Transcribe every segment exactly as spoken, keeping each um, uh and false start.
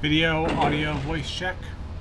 Video, audio, voice check.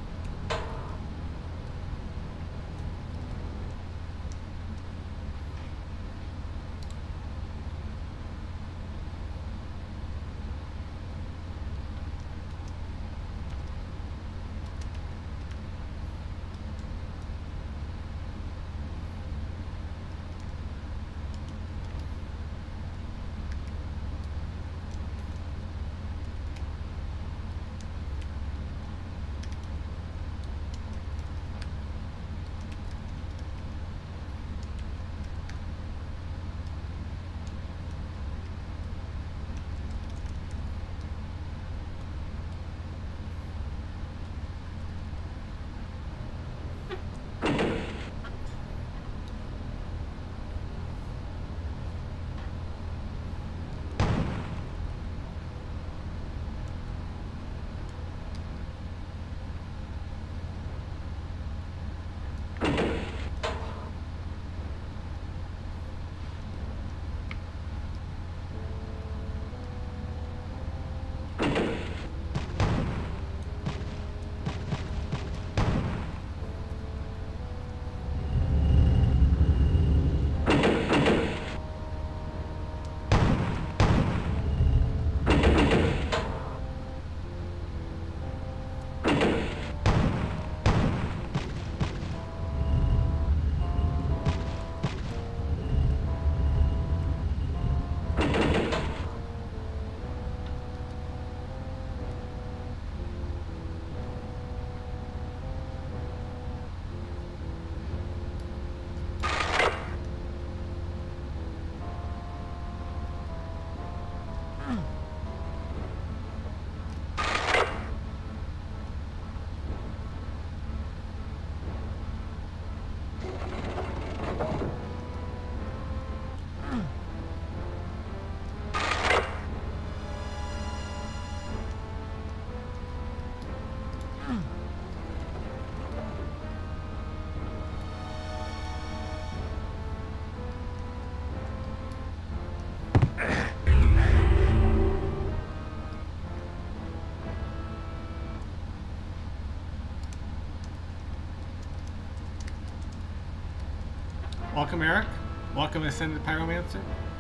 Welcome, Eric. Welcome, Ascended Pyromancer.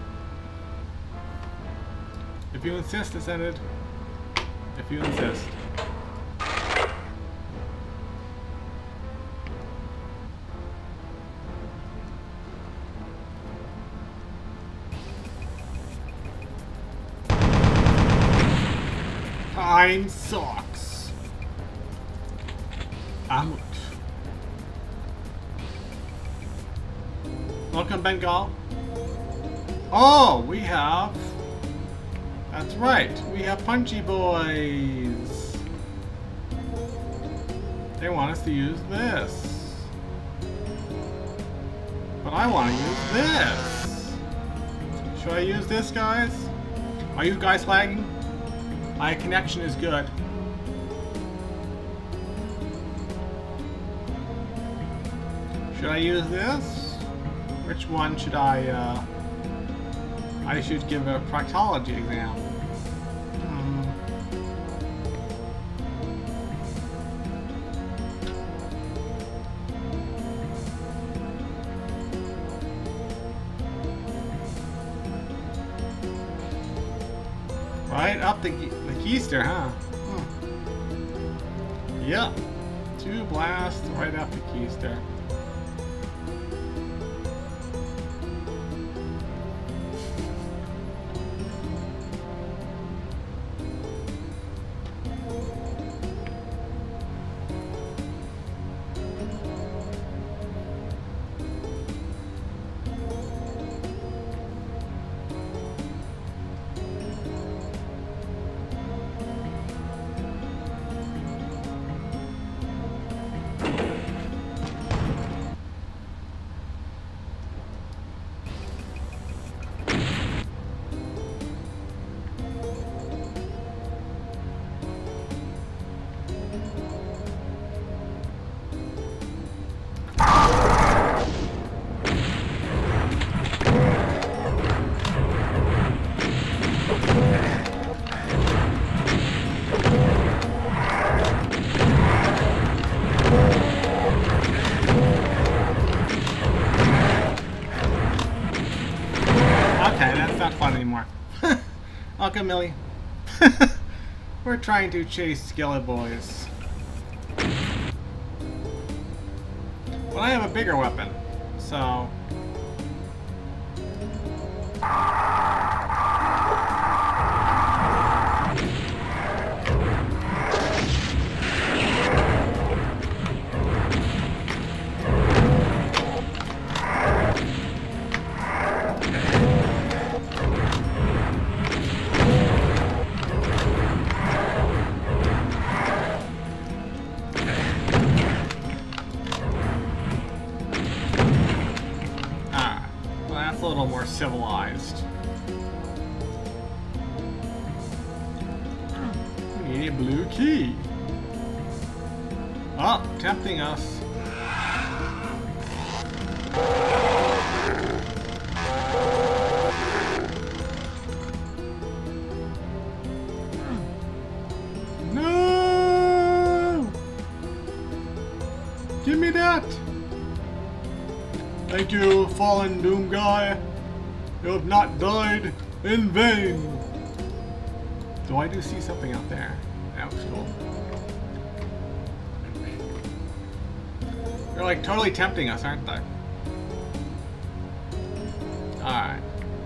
If you insist, Ascended. If you insist. Time sucks. Out. Welcome, Bengal. Oh, we have... That's right. We have Punchy Boys. They want us to use this. But I want to use this. Should I use this, guys? Are you guys lagging? My connection is good. Should I use this? Which one should I, uh... I should give a proctology exam. Hmm. Right up the, the keister, huh? Hmm. Yep. Two blasts right up the keister. Okay, that's not fun anymore. Uncle Millie. We're trying to chase Skillet Boys. Well, I have a bigger weapon, so... A little more civilized. We need a blue key. Oh, tempting us. No! Give me that! Thank you, fallen Doom Guy. You have not died in vain. Do I do see something out there? That was cool. They're like totally tempting us, aren't they? Alright.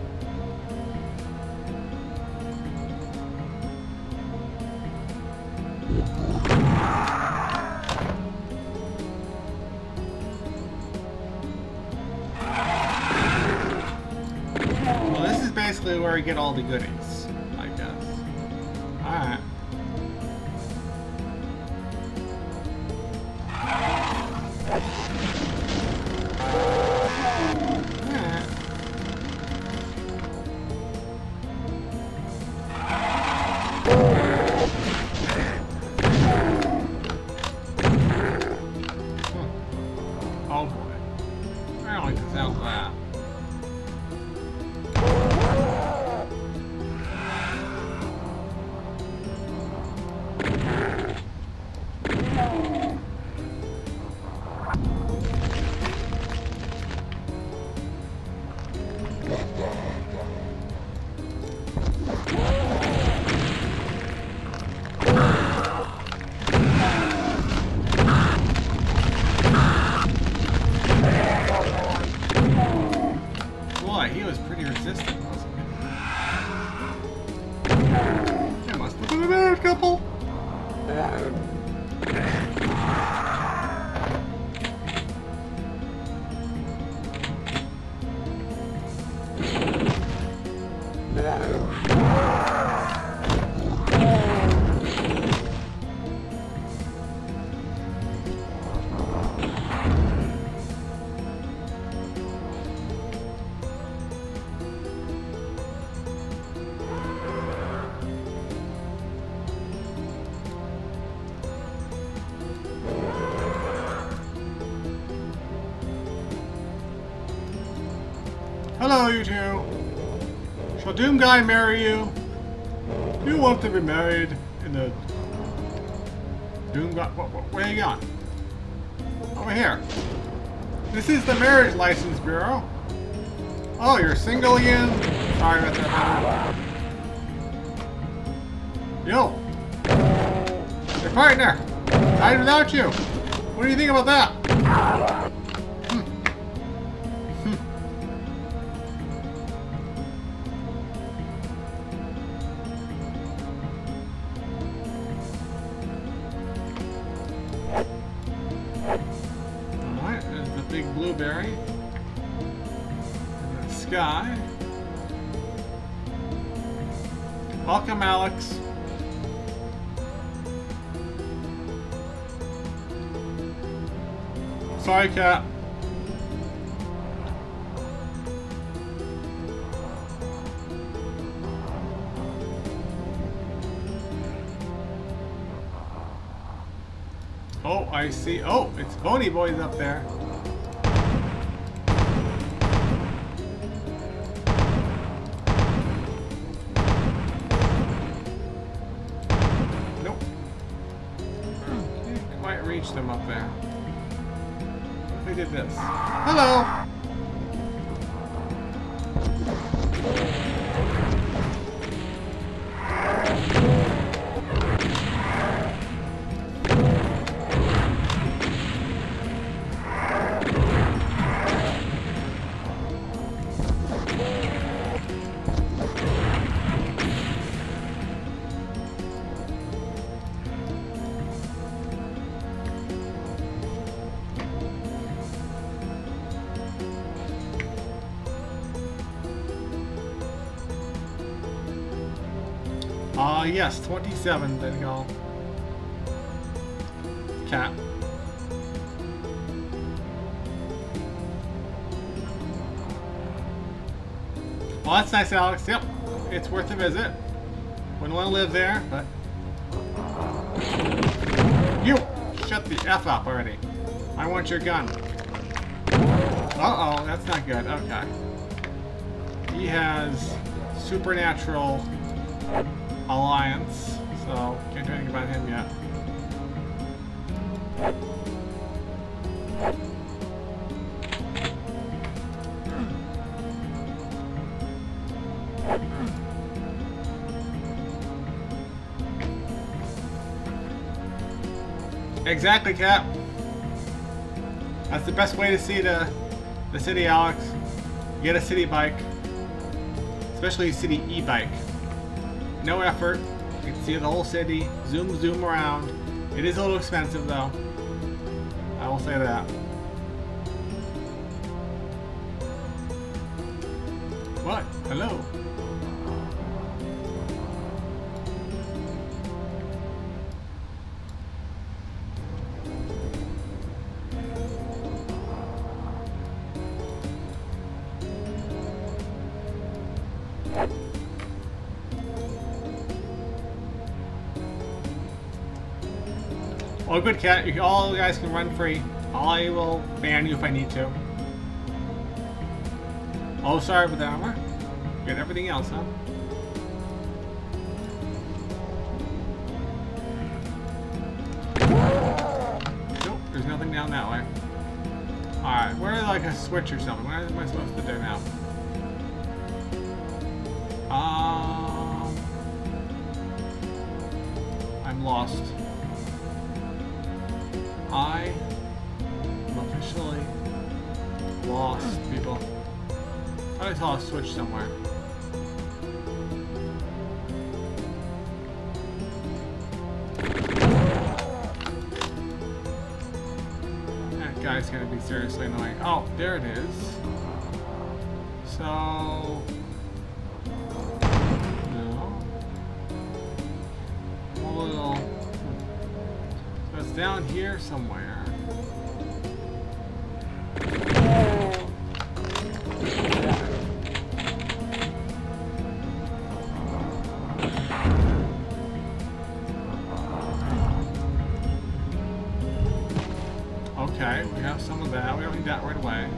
Basically where we get all the goodies, I guess. Alright. Oh boy. I don't like the sound of that. He was pretty resistant, wasn't he? They must have been a married couple. Hello, you two. Shall Doom Guy marry you? Do you want to be married in the Doom Guy? Wh wh where are you going? Over here. This is the Marriage License Bureau. Oh, you're single again? Sorry about that. Yo. Your partner. Died without you. What do you think about that? Big blueberry in the sky. Welcome, Alex. Sorry, cat. Oh, I see. Oh, it's Pony Boys up there. Reach them up there. What if we did this? Hello! Uh, yes, twenty-seven, there you go. Cat. Well, that's nice, Alex. Yep, it's worth a visit. Wouldn't want to live there, but... You! Shut the F up already. I want your gun. Uh-oh, that's not good. Okay. He has supernatural alliance, so can't do anything about him yet. Exactly, Cap. That's the best way to see the the city, Alex. Get a city bike, especially a city e-bike. No effort. You can see the whole city. Zoom, zoom around. It is a little expensive, though. I will say that. What? Hello. Oh, good, Cat. You, all you guys can run free. I will ban you if I need to. Oh, sorry about the armor. Get everything else, huh? Nope, there's nothing down that way. Alright, where's like a switch or something? What am I supposed to do now? Um... I'm lost. I am officially lost, people. I saw a switch somewhere. That guy's gonna be seriously annoying. Oh, there it is. So... no. A little... so it's down here somewhere. Okay, we have some of that. We don't need that right away.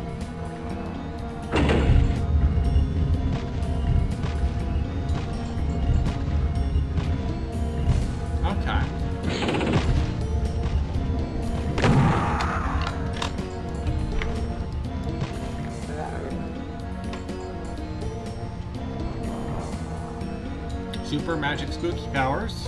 Okay. Super magic spooky powers.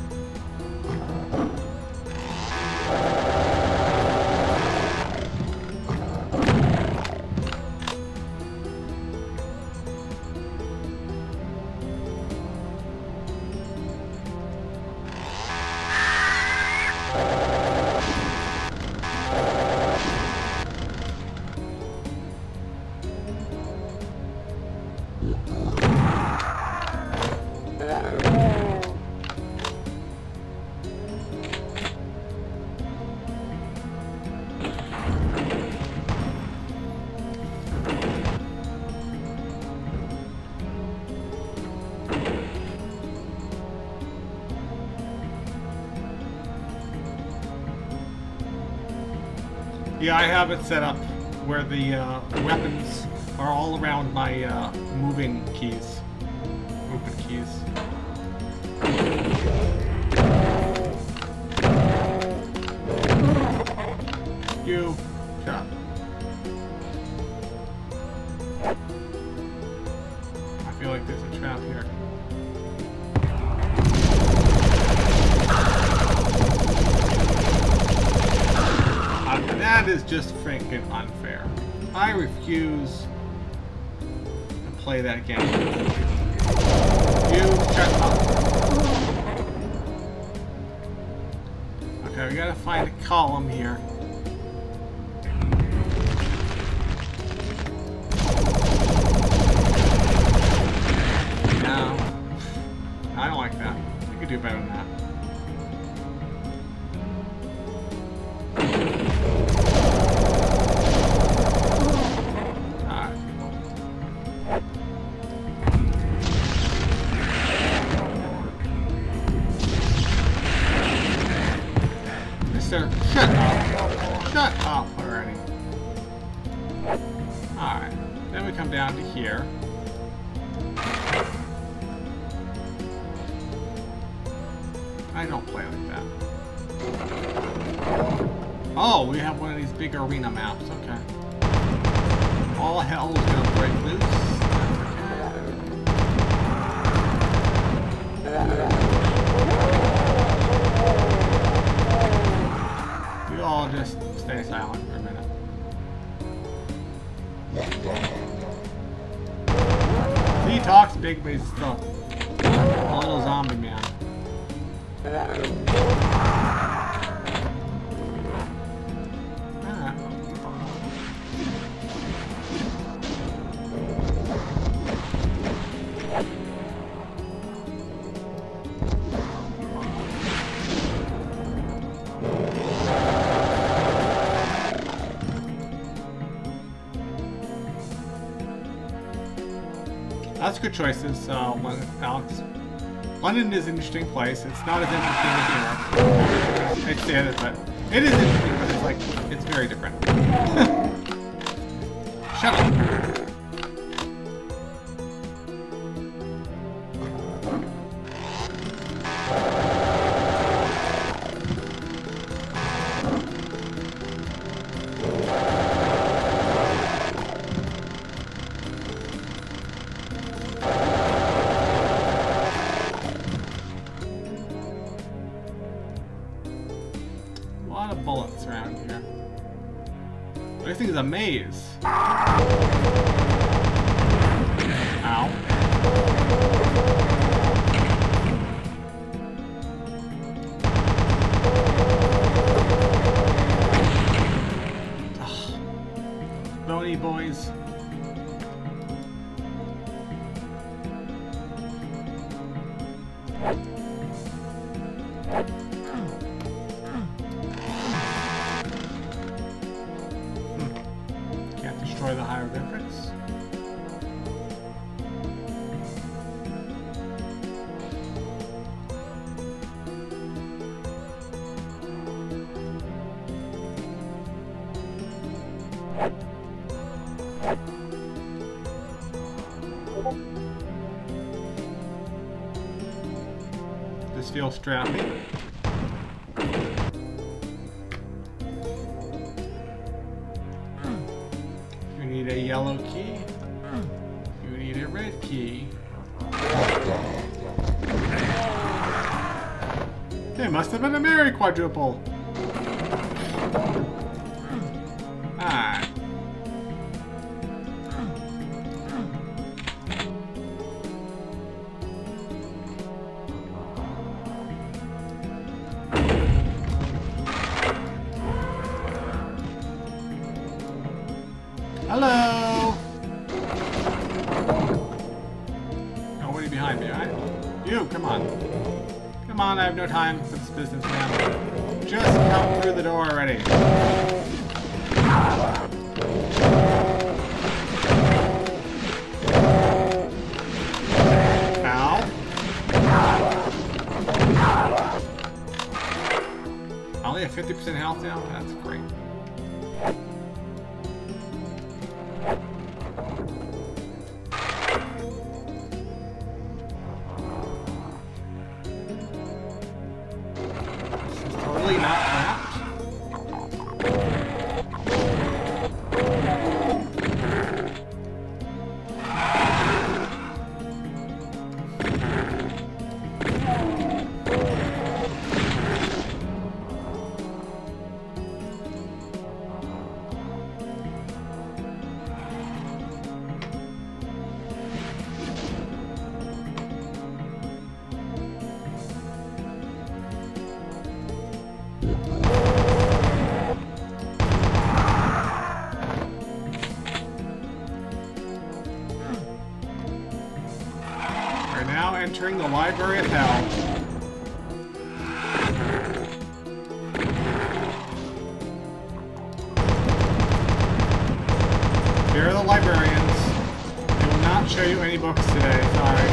Yeah, I have it set up where the uh, weapons are all around my uh, moving keys. Movement keys. You shut up. I feel like there's a trap here. That is just freaking unfair. I refuse to play that game. You shut up. Okay, we gotta find a column here. No. I don't like Then we come down to here. I don't play like that. Oh, we have one of these big arena maps. Okay. All hell is gonna break loose. You all just stay silent for a minute. He talks big, but he's still a little zombie man. That's good choices, uh, Alex. London is an interesting place. It's not as interesting as New York. I'd say it, but it is interesting, but it's like, it's very different. Shut up. Bullets around here. Everything is a maze. Ow. Ugh. Bony boys. Destroy the hieroglyphics. This feels strappy. You need a yellow key. You need a red key. It must have been a merry quadruple. Ah. Hello! Nobody behind me, right? You, come on. Come on, I have no time for this business, man. Just come through the door already. Ow. I only have fifty percent health now? That's great. Totally not trapped. Now entering the Library of Hell. Here are the librarians. They will not show you any books today, sorry.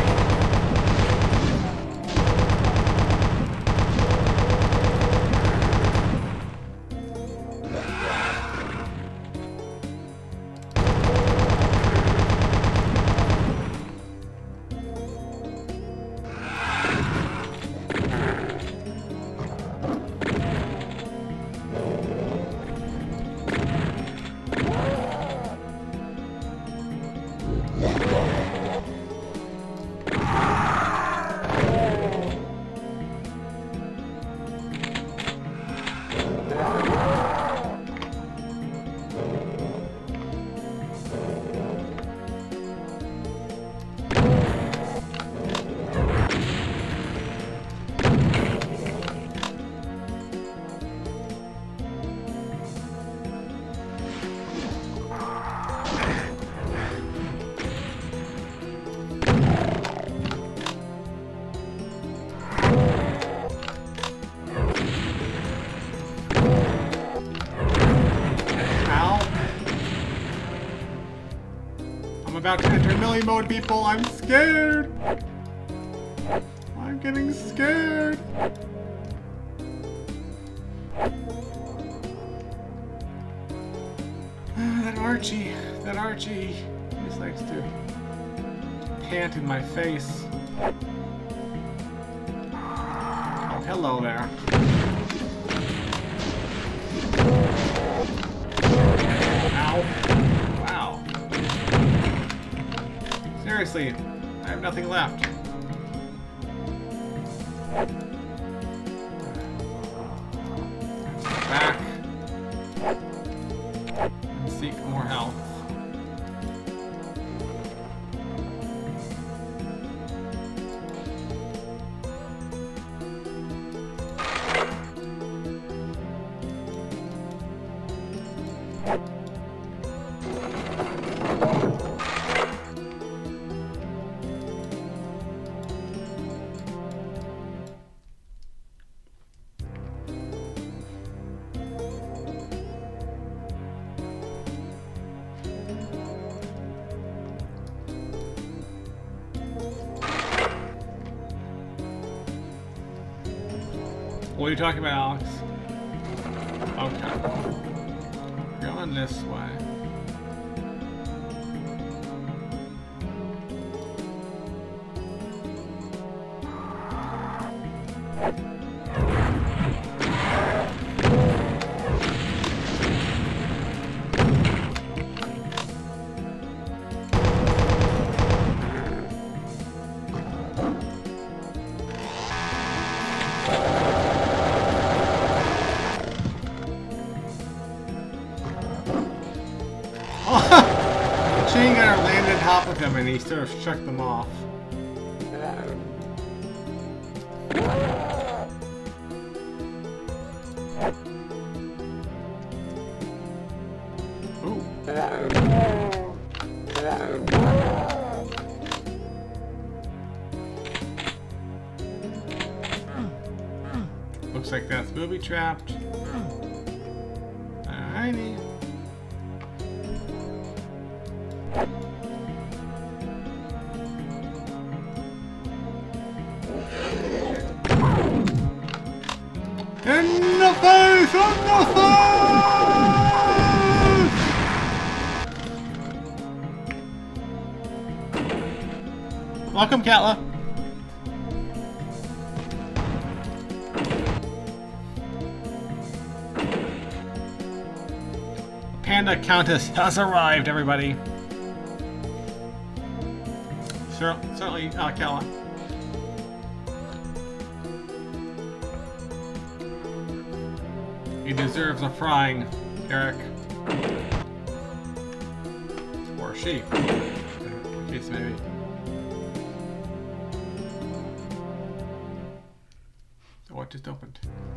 I'm about to enter melee mode, people. I'm scared. I'm getting scared. That Archie, that Archie, he just likes to pant in my face. Oh, hello there. Ow. Wow. Seriously, I have nothing left. Back. And seek more health. What are you talking about, Alex? Okay. Going this way. Chain gunner landed on top of him and he sort of shook them off. Ooh. Looks like that's booby trapped. Alrighty. In the face! In the face! Welcome, Katla. Panda Countess has arrived, everybody. Cer certainly, uh, Katla. He deserves a frying, Eric. Or she. In case maybe. Oh, it just opened.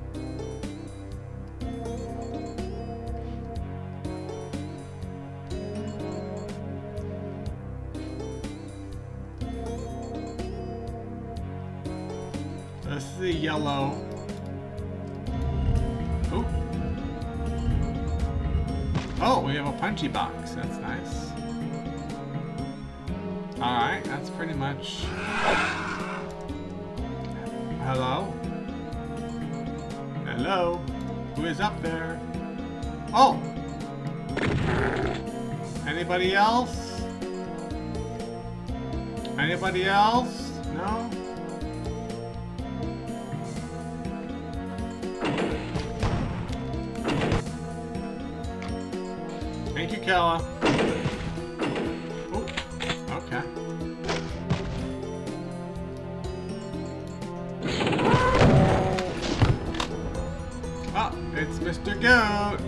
So this is the yellow. Oh, we have a punchy box. That's nice. Alright, that's pretty much... Hello? Hello? Who is up there? Oh! Anybody else? Anybody else? No? Thank you, Kella. Oh, okay. Oh, it's Mister Goat.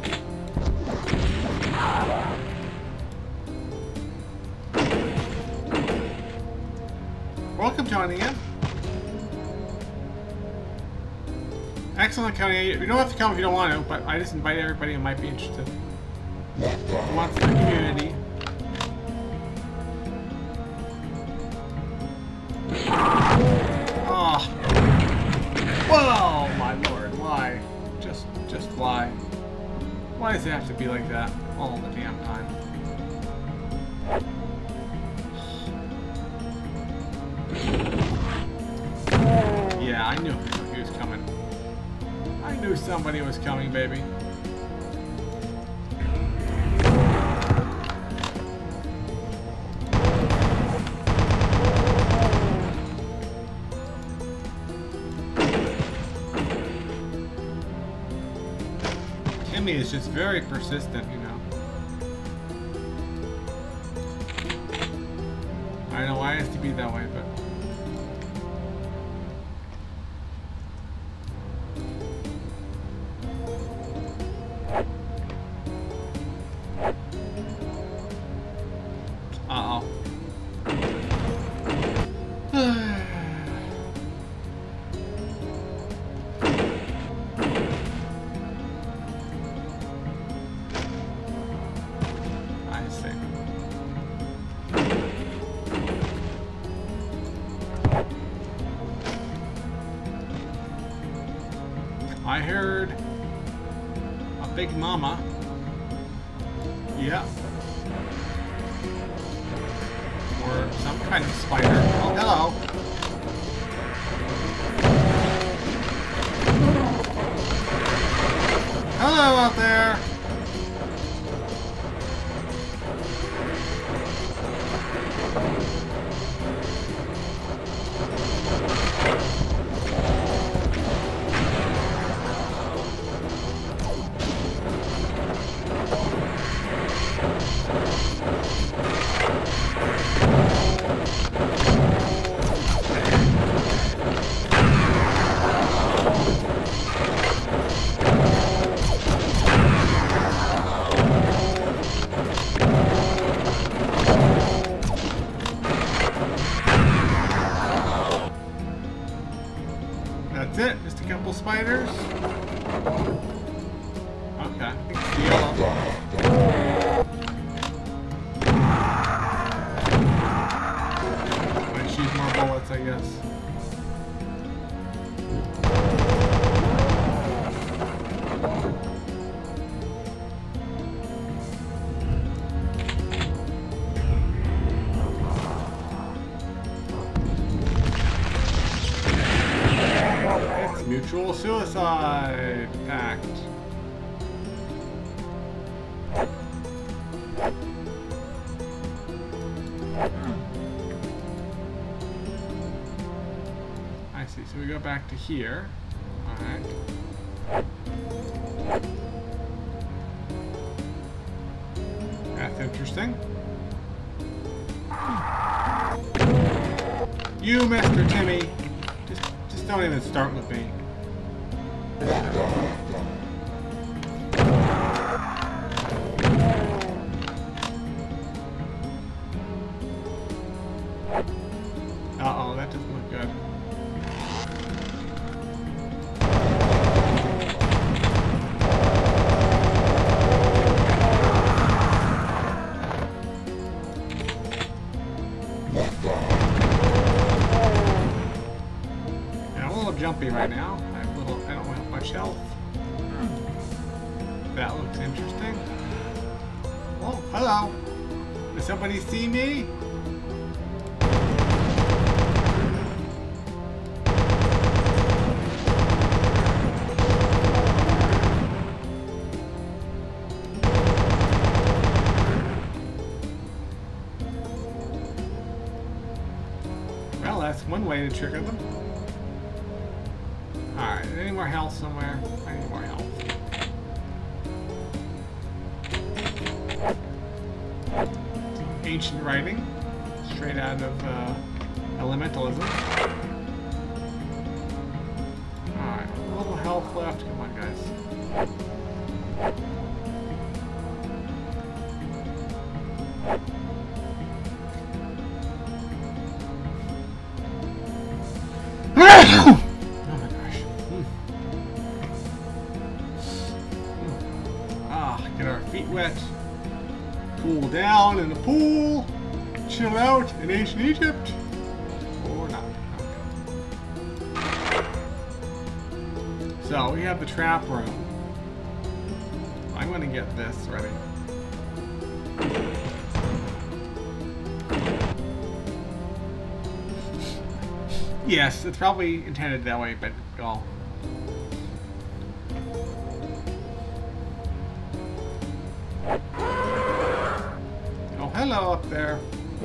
Welcome, Tonya. Excellent, Tonya. You don't have to come if you don't want to, but I just invite everybody who might be interested. Who wants the community. Oh. Whoa, my lord, why? Just, just why? Why does it have to be like that all the damn time? somebody was coming, baby. Timmy is just very persistent, you know. I know why it has to be that way, but... Uh-oh. I see. I heard a big mama. Yeah. Or some kind of spider. Oh, hello. Hello out there. That's it? Just a couple spiders? Okay. It's yellow. Might shoot more bullets, I guess. Mutual suicide pact. I see. So we go back to here. All right. That's interesting. You, Mister Timmy. Just, just don't even start with me. Uh-oh, that doesn't look good. Yeah, I'm a little jumpy right now. I have a little, I don't have much health. That looks interesting. Oh, hello. Does somebody see me? Well, that's one way to trigger them. Alright, any more health somewhere? I need more health. Ancient writing, straight out of uh, elementalism. Alright, a little health left. Come on, guys. Oh my gosh. Mm. Mm. Ah, get our feet wet. Cool down in the pool, chill out in ancient Egypt, or not. Okay. So we have the trap room. I'm going to get this ready. Yes, it's probably intended that way, but oh. hello up there.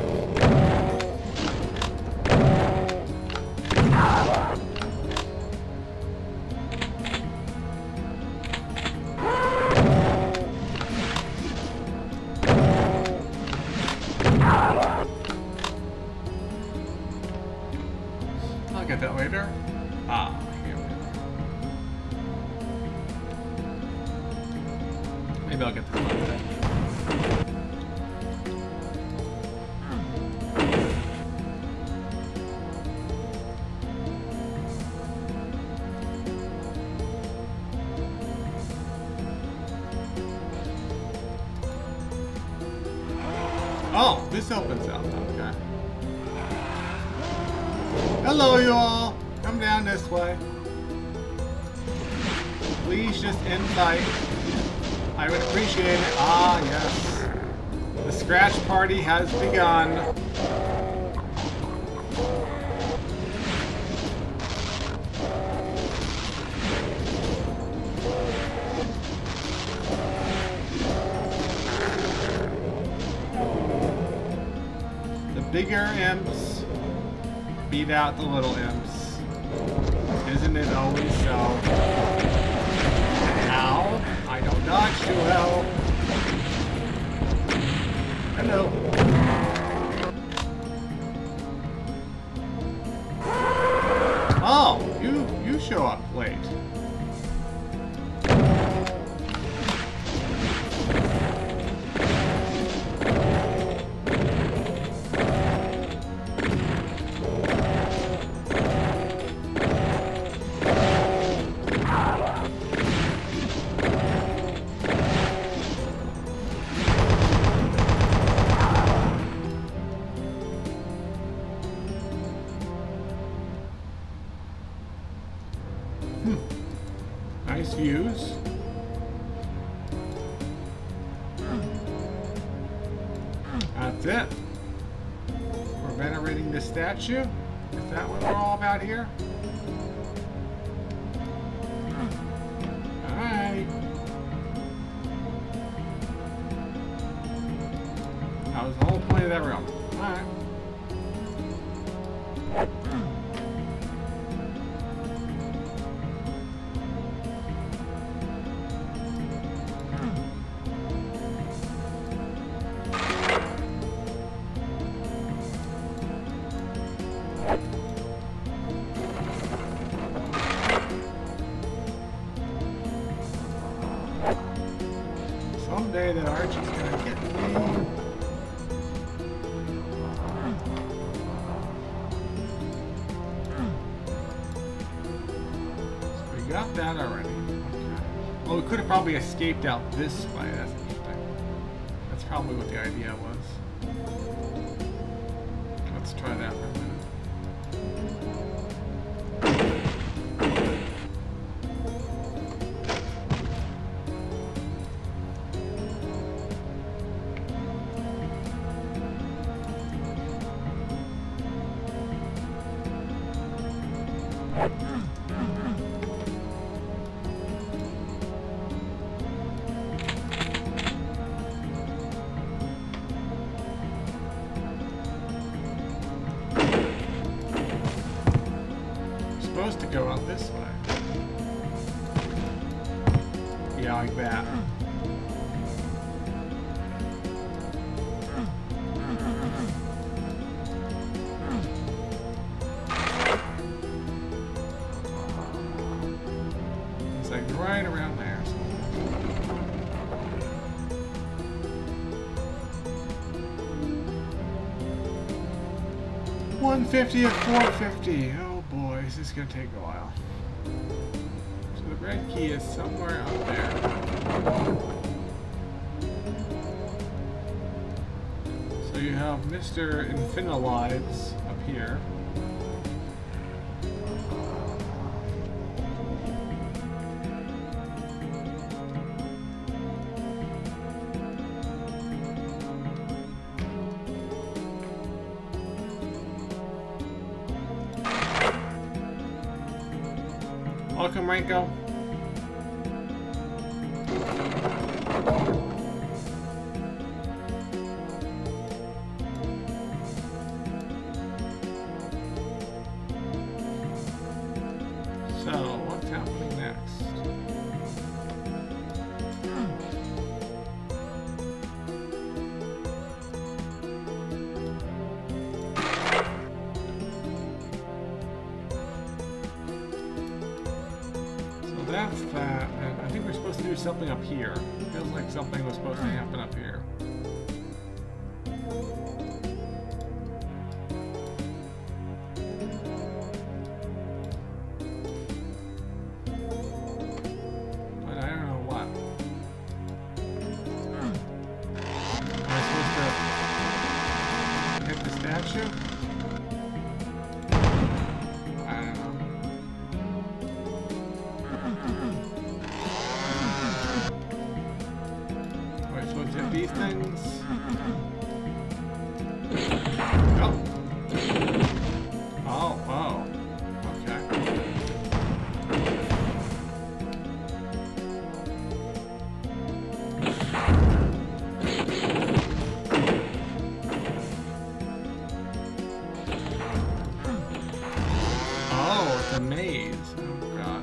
I'll get that later. Ah, here we are. Maybe I'll get this one today. Oh, this opens up. Okay. Hello, you all. Come down this way. Please just invite. I would appreciate it. Ah, yes. The scratch party has begun. The bigger imps beat out the little imps. Isn't it always so? Ow! I don't dodge too well. Hello. Oh, you you show up late. Nice views. That's it. We're venerating the statue. Is that what we're all about here? Alright. That was the whole point of that room. Alright. Someday that Archie's gonna get me. So we got that already. Okay. Well, we could have probably escaped out this way. That's interesting. That's probably what the idea was. Let's try that for a minute. Supposed to go out this way. Yeah, like that. It's like right around there. one fifty at four fifty. Oh boy, this is gonna take a while. So the red key is somewhere up there. So you have Mister Infinilives up here. Welcome, Ranko. there's something up here. Feels like something was supposed to happen up here. But I don't know what. Am I supposed to hit the statue? These things. Oh. Oh, oh. Okay. Oh, it's a maze. Oh, God.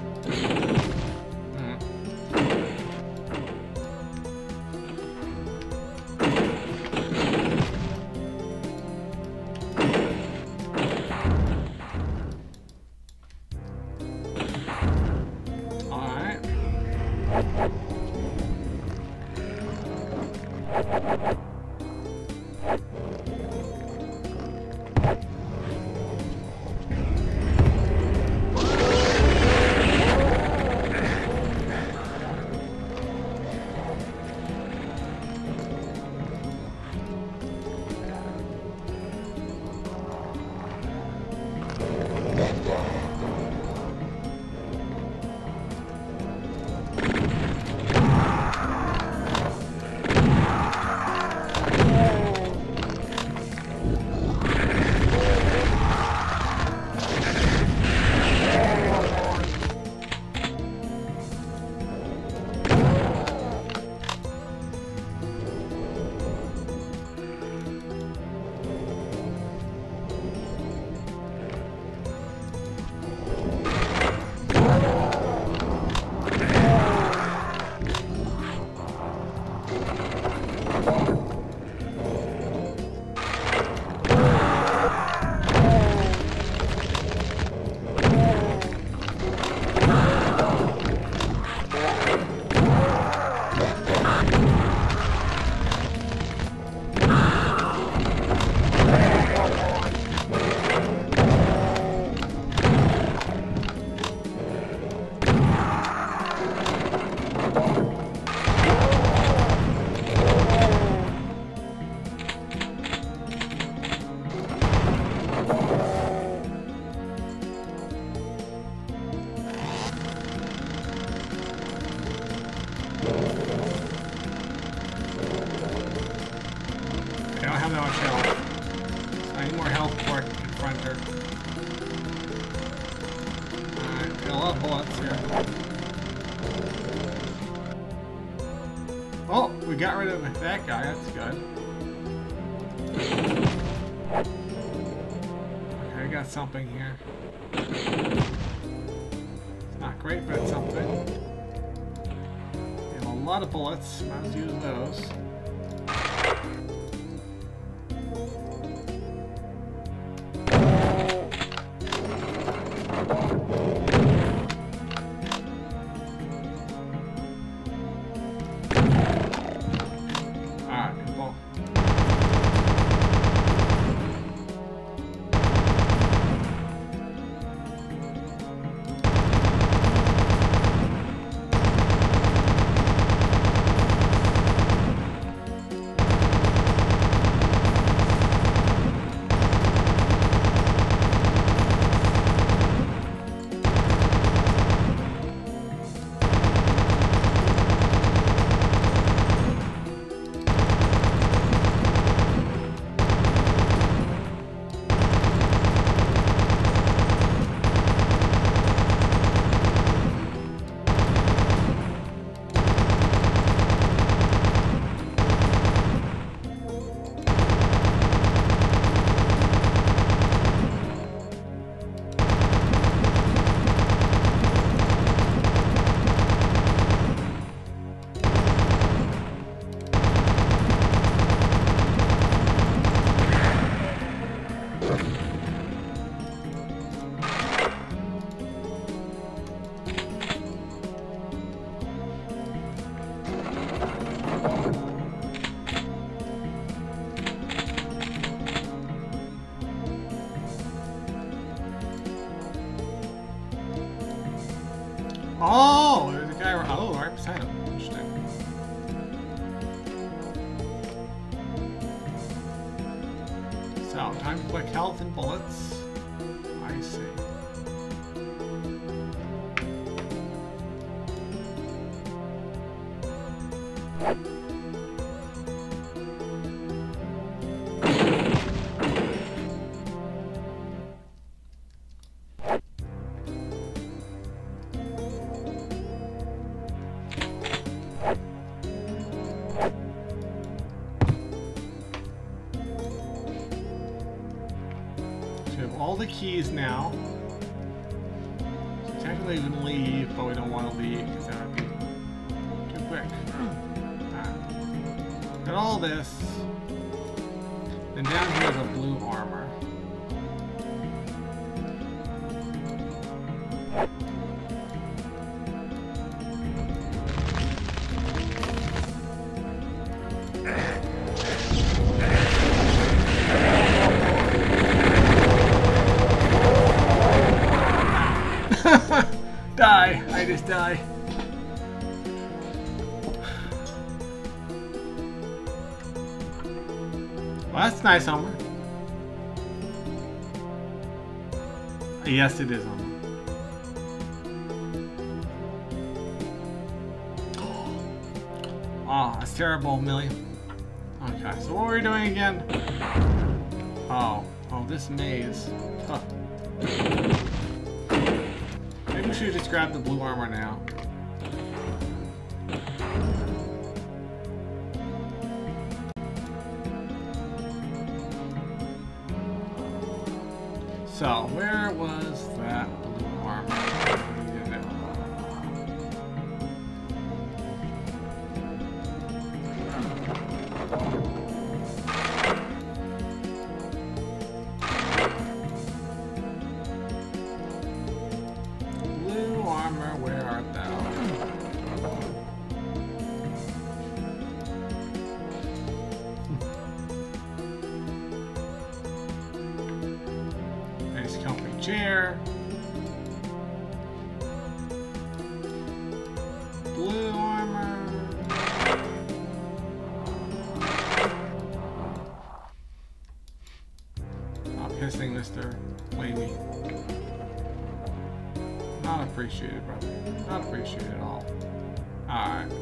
Oh, we got rid of that guy. That's good. Okay, I got something here. It's not great, but it's something. We have a lot of bullets. Let's use those. Oh, there's a guy. Oh, right beside him. Interesting. So, time to click health and bullets. I see. All the keys now. So technically we can leave, but we don't want to leave because that would be too quick. Alright. Got all this. And down here is a blue armor. Die! I just die. Well, that's nice, Homer. Yes, it is, Homer. Oh, that's terrible, Millie. Okay, so what were we doing again? Oh, oh, this maze. Huh. Maybe we should just grab the blue armor now. So, where was that blue armor? Blue armor, where art thou? Nice comfy chair. Blue armor. Stop hissing, Mister Flamey. Not appreciated, brother. Not appreciated at all. Alright.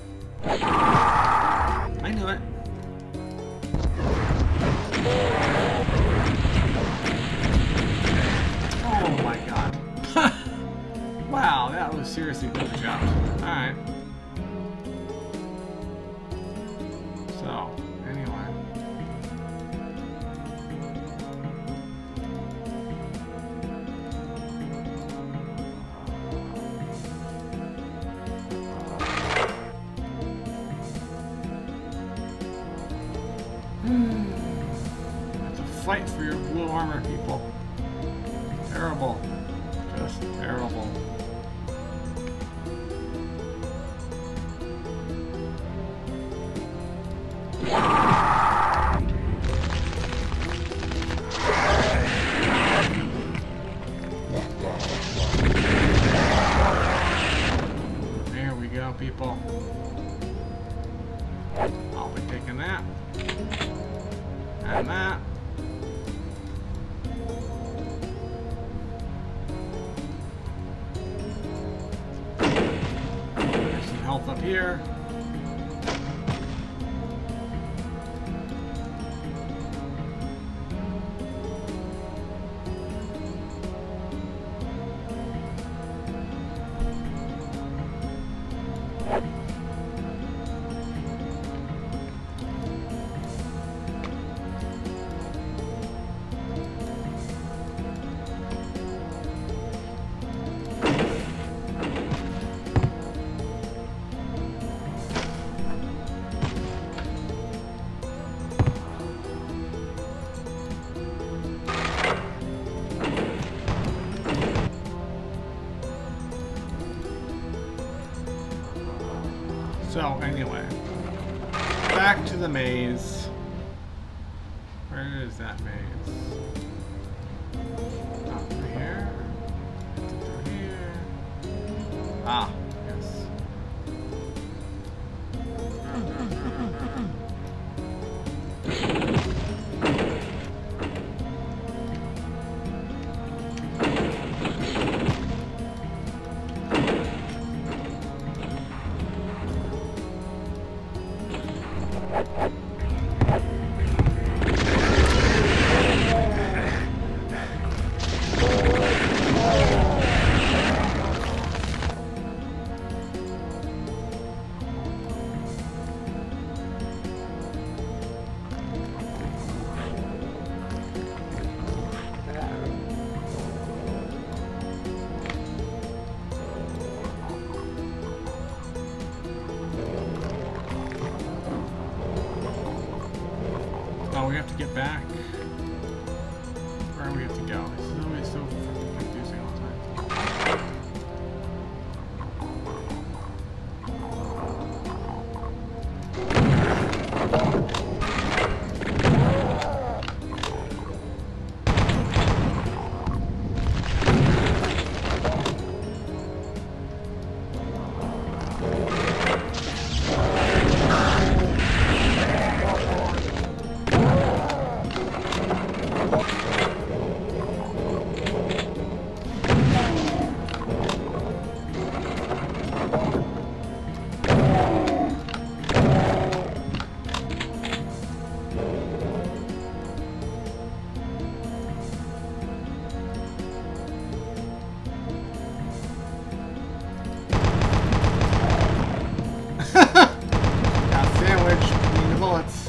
I knew it. Oh my god. Wow, that was seriously good job. Alright. So, anyway. Have to fight for your blue armor, people. Terrible. Just terrible. There we go, people. I'll be taking that. And that. There's some health up here. So, anyway, back to the maze. Where is that maze? Not through here. Through here. Ah, yes. Oh, we have to get back. Where do we have to go? This is always so freaking confusing all the time. Got sandwich between the bullets.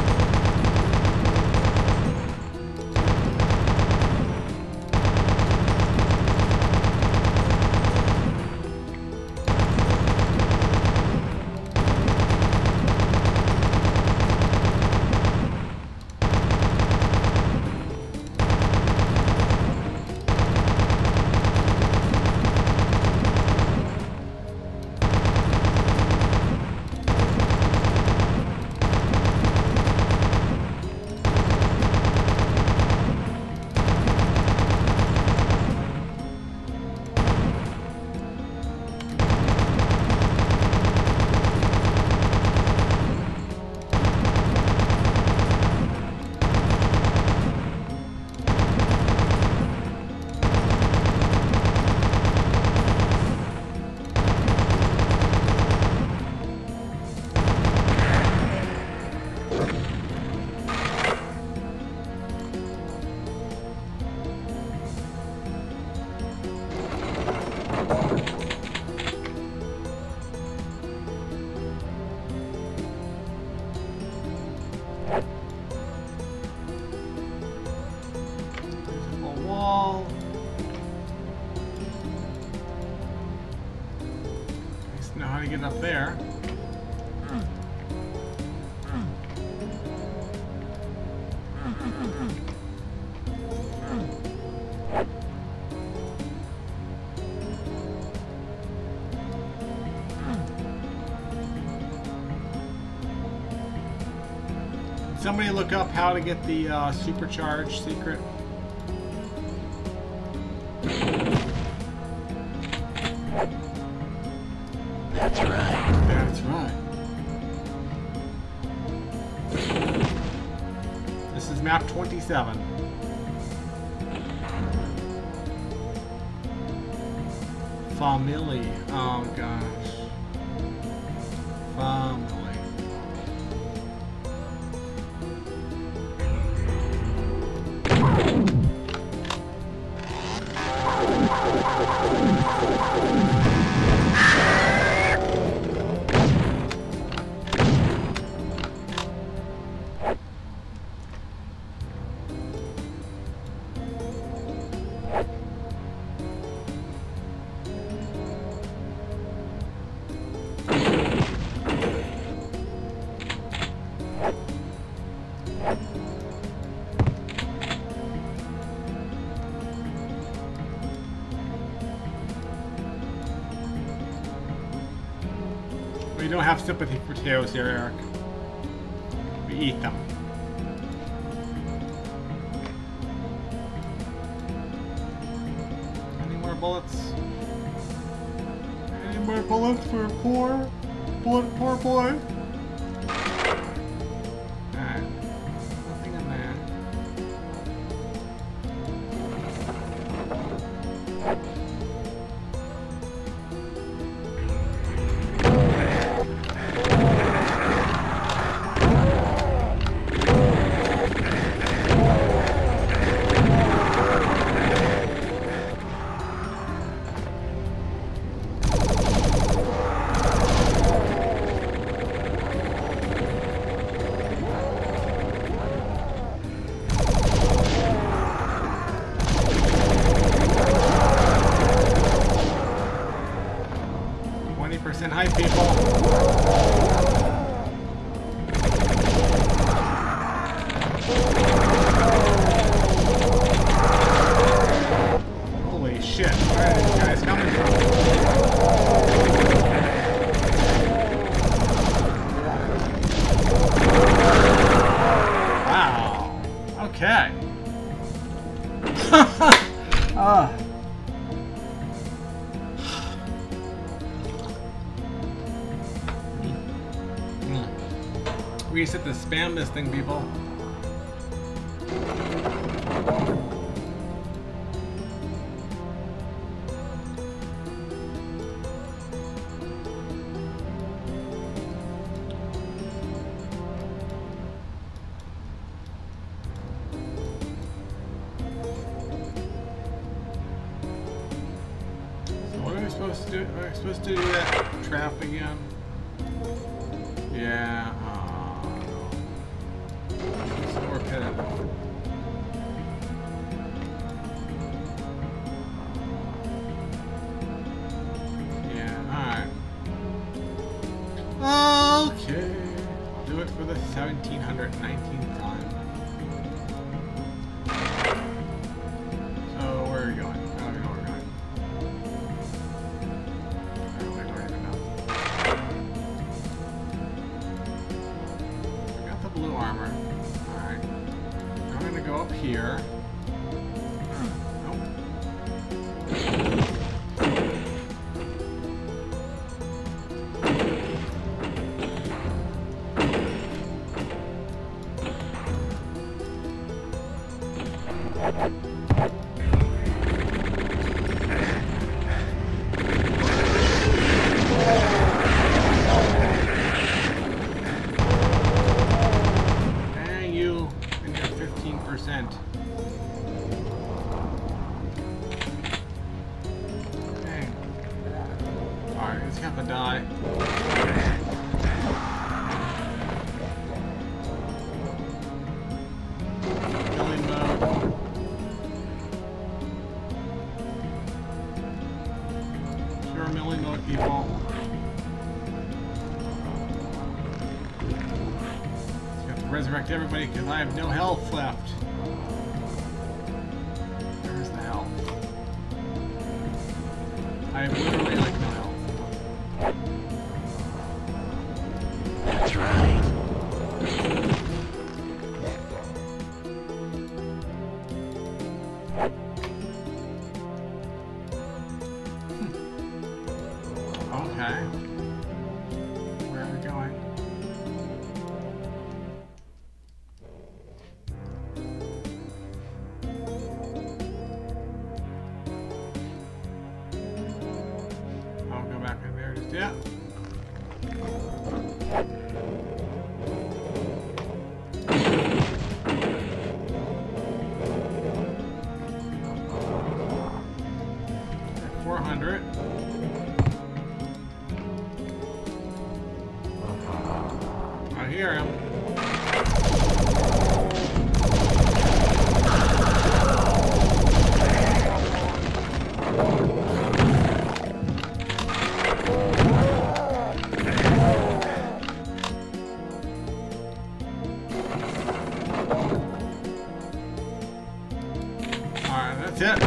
Know how to get up there. Somebody look up how to get the uh, supercharged secret. That's right. That's right. This is map twenty-seven. Family. Oh gosh. Family. We don't have sympathy for potatoes here, Eric. We eat them. Any more bullets? Any my bullets for poor, poor, poor boy. Alright. Nothing in there. twenty percent hype, people. Holy shit, where are these guys coming from? Wow. Okay. Ah. Reset to spam this thing, people. So what are we supposed to do? Are we supposed to do that trap again? Yeah. More repetitive. Yeah, alright. Okay. I'll do it for the seventeen nineteenth time. So, where are we going? I don't even know where we're going. I don't think we're even know. I got the blue armor. I'm gonna go up here. Nope. Dang you and your fifteen percent. Dang. Alright, it's gonna die. Killing mode. Pure milling mode, people. Resurrect everybody because I have no health left. Where's the health? I have literally like no health. That's right. Okay. Where are we going? I'll go back in there. Just, yeah. four hundred. I hear him. Alright, that's it.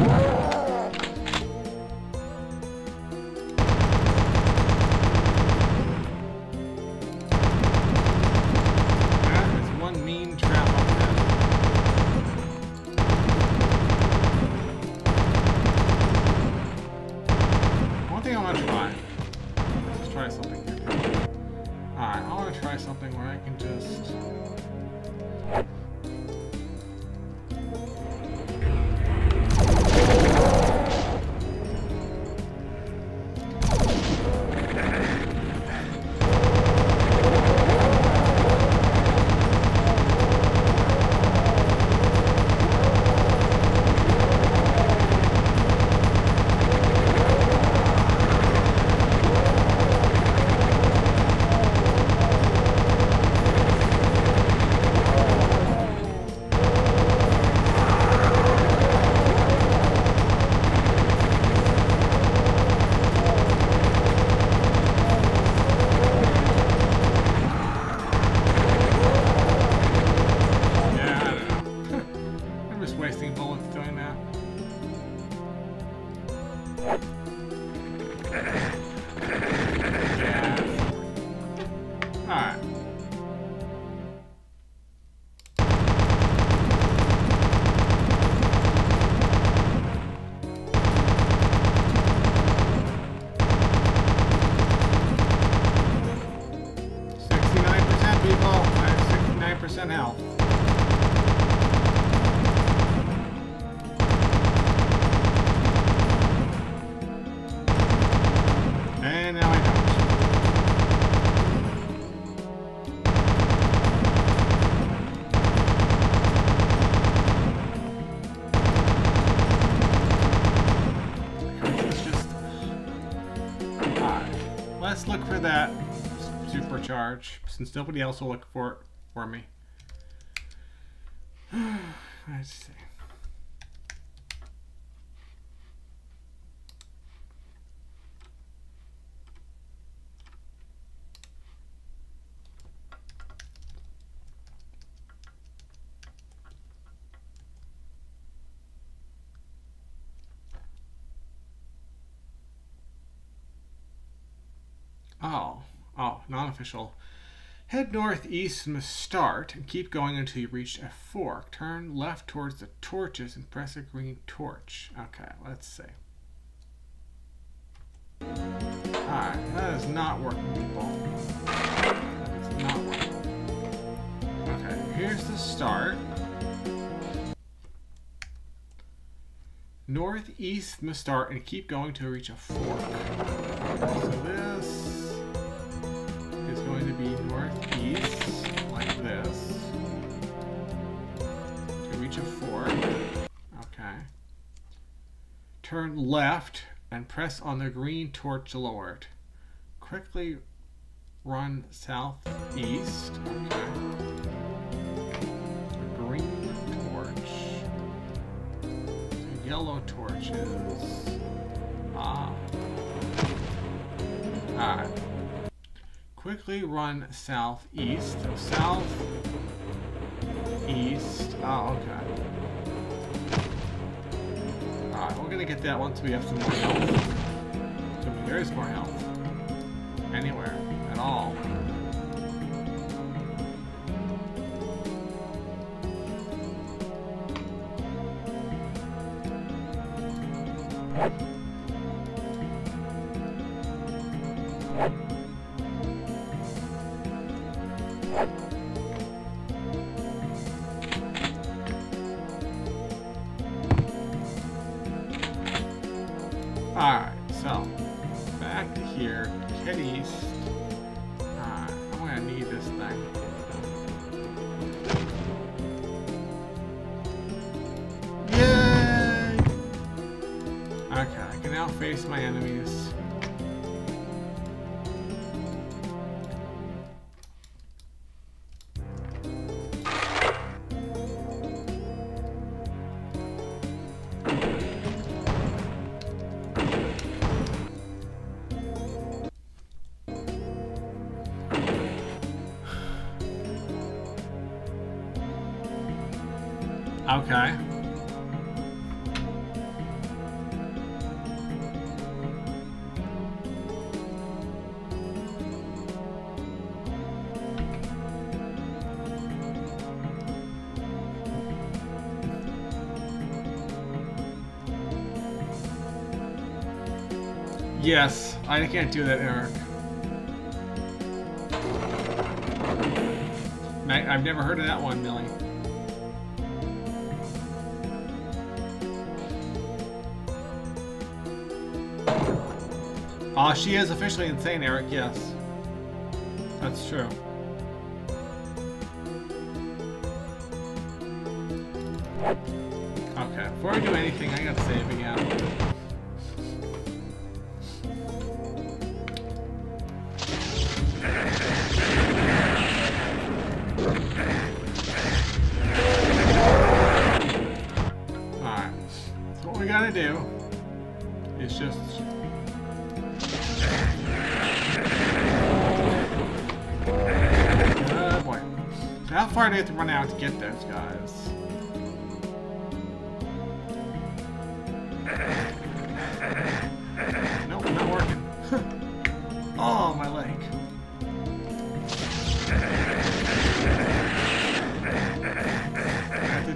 just wasting bullets doing that. Yeah. Alright. sixty-nine percent people. I have sixty-nine percent health. And now I don't. It's just... Alright. Let's look for that supercharge, since nobody else will look for it for me. Let's see. Oh, oh, non-official. Head northeast from the start and keep going until you reach a fork. Turn left towards the torches and press a green torch. Okay, let's see. Alright, that is not working, people. That is not working. Okay, here's the start. Northeast from the start and keep going to reach a fork. So this is going to be northeast, like this, to reach a fork. Okay. Turn left and press on the green torch to lower it. Quickly run southeast. Okay. Green torch. The yellow torches. Ah. Alright. Quickly run southeast. So south, east. Oh, okay. Alright, we're gonna get that once we have some more health. So there is more health. Anywhere at all. Alright, so back to here, head east. Alright, I'm gonna need this thing. Yay! Okay, I can now face my enemies. Okay. Yes, I can't do that, Eric. I, I've never heard of that one, Millie. Ah, uh, she is officially insane, Eric, yes. That's true. Okay, before I do anything, I gotta save again. Alright, so what we gotta do is just... How far do you have to run out to get those guys?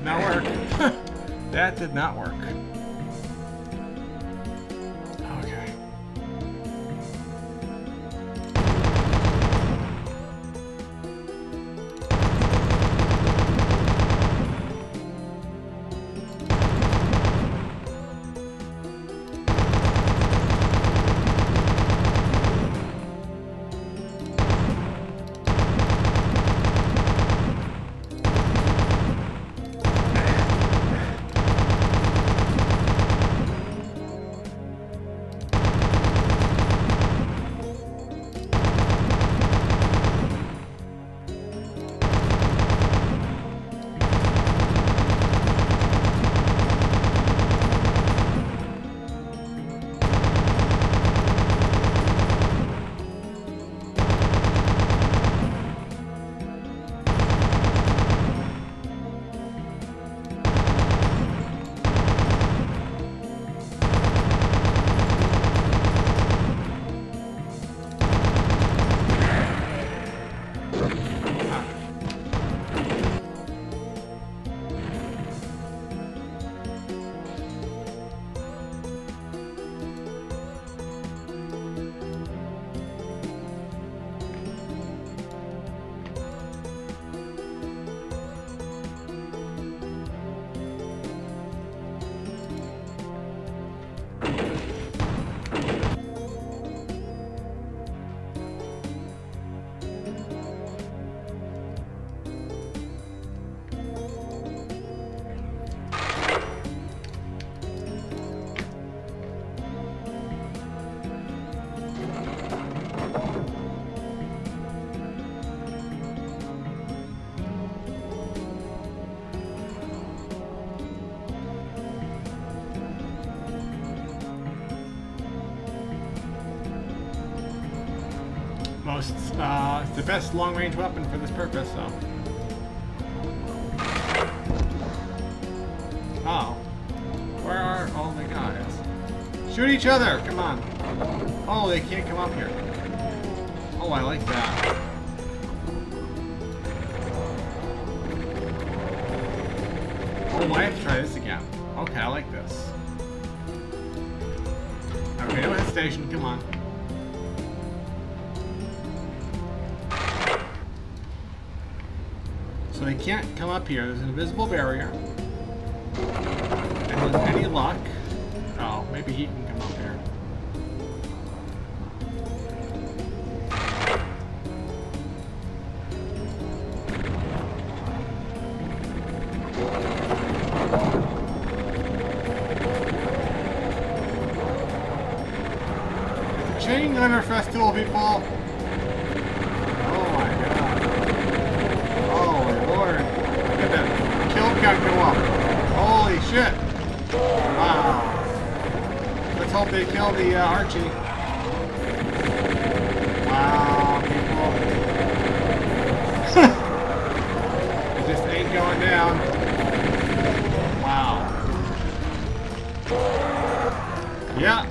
not work. That did not work. Okay. Most, uh, it's the best long-range weapon for this purpose, so. Oh. Where are all the guys? Shoot each other! Come on. Oh, they can't come up here. Oh, I like that. Oh, I have to try this again. Okay, I like this. Okay, no hit station, come on. So they can't come up here. There's an invisible barrier. And with any luck... Oh, maybe he can come up here. It's a chain gunner festival, people! Go up. Holy shit! Wow. Let's hope they kill the uh, Archie. Wow, people. It just ain't going down. Wow. Yeah.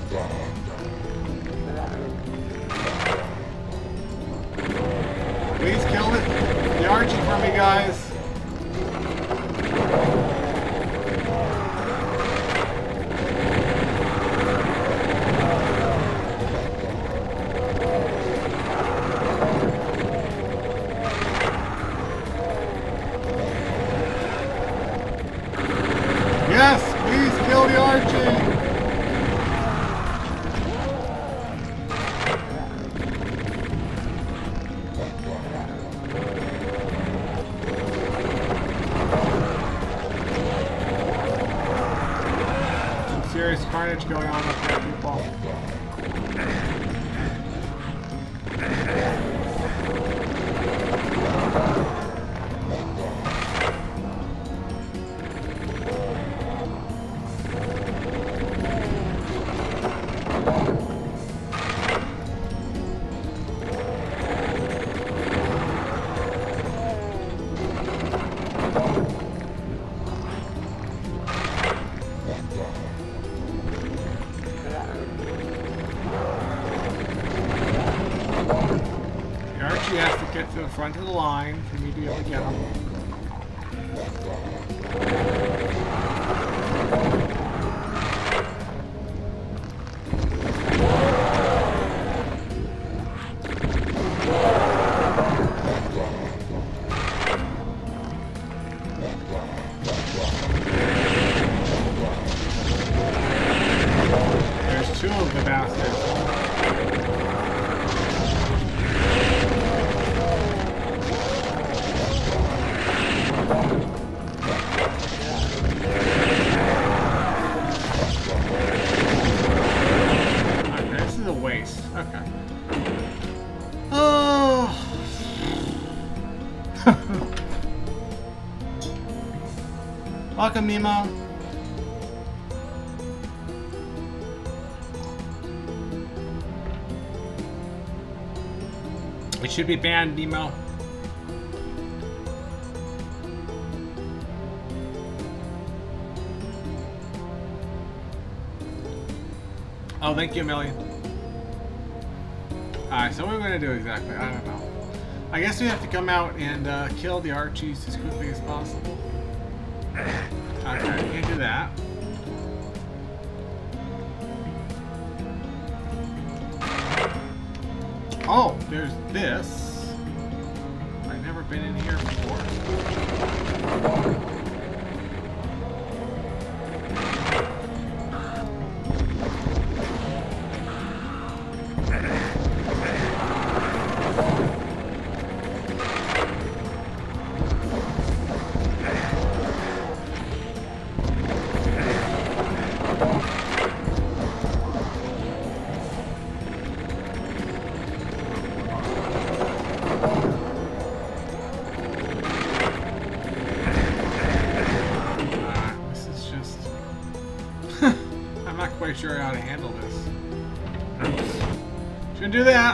Please kill it. The Archie for me, guys. Yes, please kill the Archie! Some serious carnage going on up there, people. He has to get to the front of the line for me to be able to get him. There's two of the bastards. Okay, this is a waste. Okay. Oh. Welcome, Nemo. We should be banned, Nemo. Oh, thank you, Millie. Alright, so what are we going to do exactly? I don't know. I guess we have to come out and uh, kill the Archies as quickly as possible. Okay, we can't do that. Oh, there's this. I've never been in here before. Sure how to handle this. Oops. Shouldn't do that.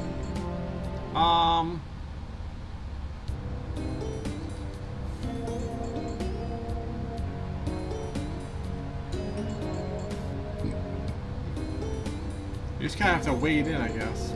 Um. You just kind of have to wade in, I guess.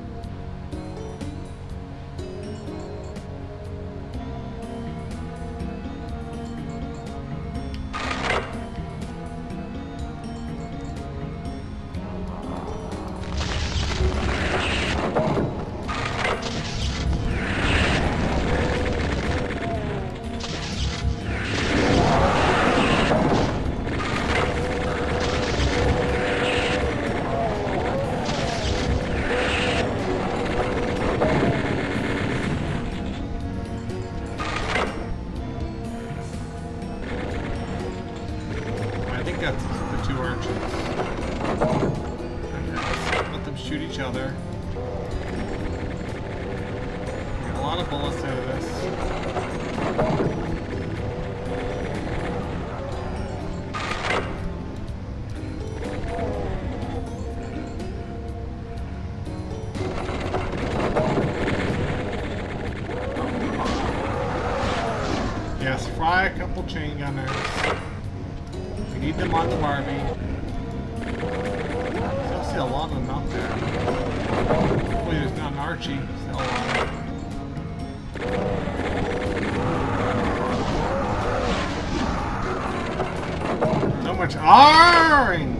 Chain gunners. We need them on the Barbie. Still see a lot of them out there. Hopefully there's not an Archie. Still a lot. So much R-ing!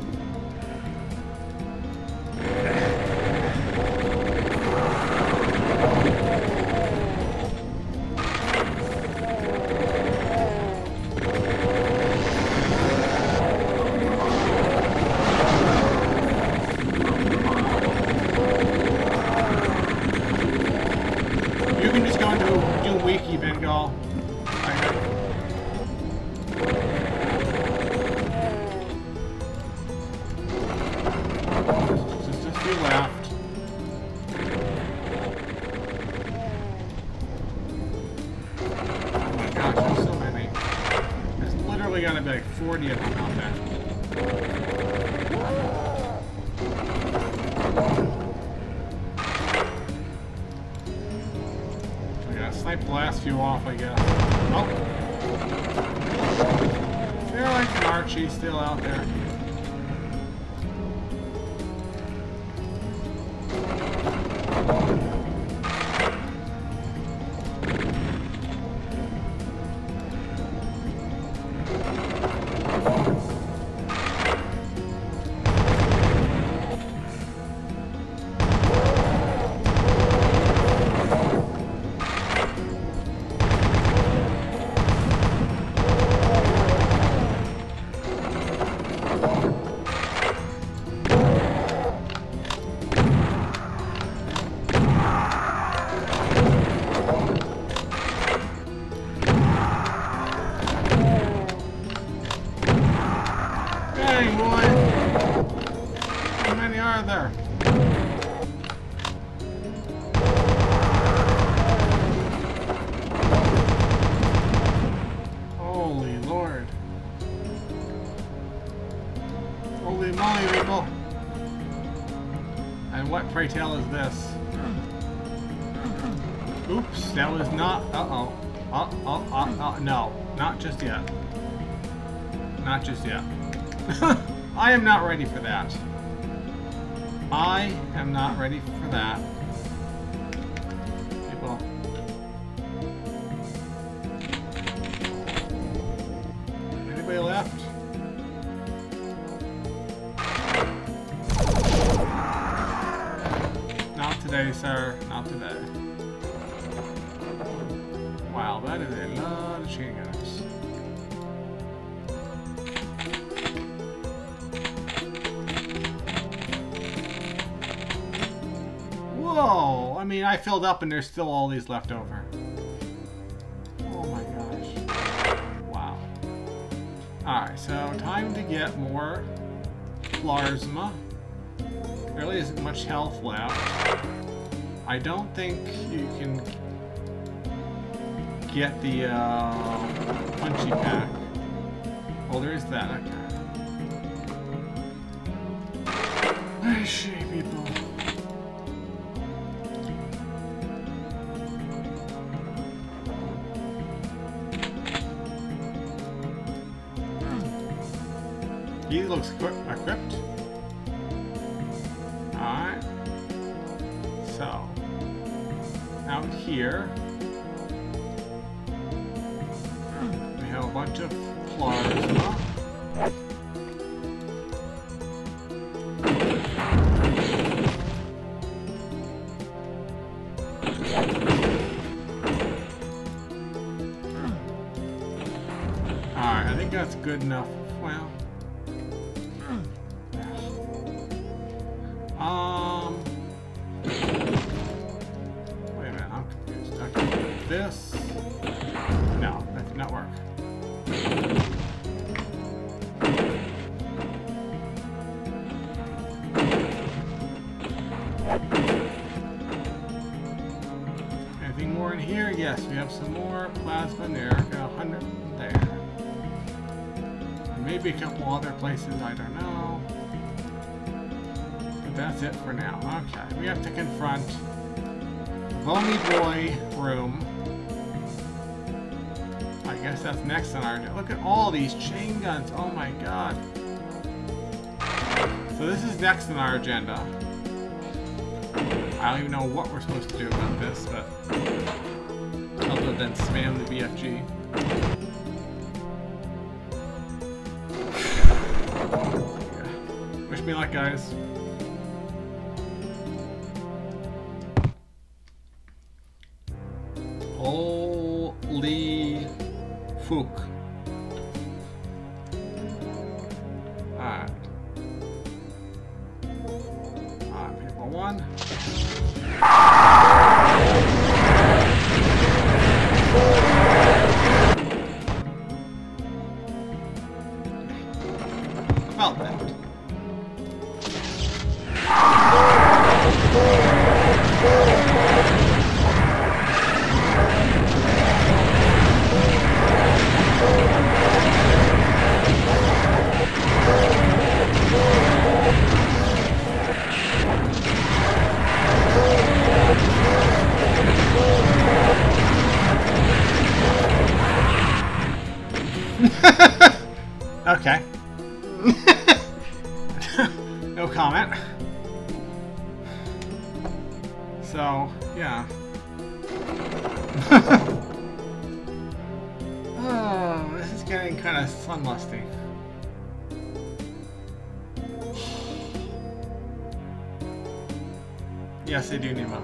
forty of them out there. I gotta snipe the last few off, I guess. Oh! They're like an Archie still out there. farther. Holy Lord. Holy moly, people. And what, pray tell, is this? Oops, that was not... Uh-oh. Uh, oh, uh, uh, no. Not just yet. Not just yet. I am not ready for that. I am not ready for that. People. Anybody left? Not today, sir. Not today. Wow, that is a lot of chain gunners. Whoa! I mean, I filled up and there's still all these left over. Oh my gosh. Wow. Alright, so time to get more plasma. There really isn't much health left. I don't think you can get the uh, punchy pack. Oh, there is that. Okay. I see, people. He looks equipped. Alright. So, out here, we have a bunch of plasma. Alright, I think that's good enough. Well, Um. Wait a minute, I'm confused. Okay, this. No, that did not work. Anything more in here? Yes, we have some more plasma in there. Got a hundred there. Maybe a couple other places, I don't know. That's it for now. Okay, we have to confront Bony Boy room. I guess that's next on our agenda. Look at all these chain guns. Oh my god. So this is next on our agenda. I don't even know what we're supposed to do about this, but other than spam the B F G. Yeah. Wish me luck, guys. Holy Fook. Alright. Alright, people one. Felt that. Okay. No comment. So, yeah. Oh, this is getting kind of sunlusty. Yes, they do, Nemo.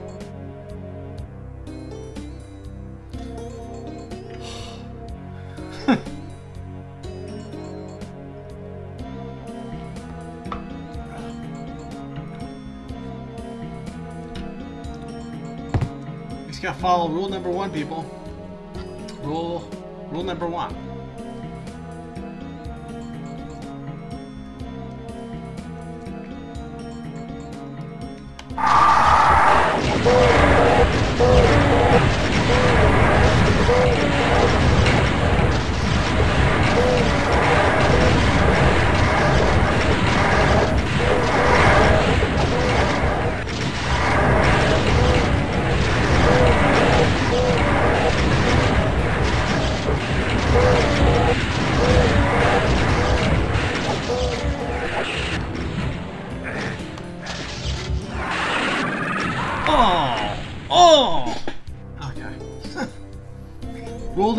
Just gotta follow rule number one, people. Rule, rule number one.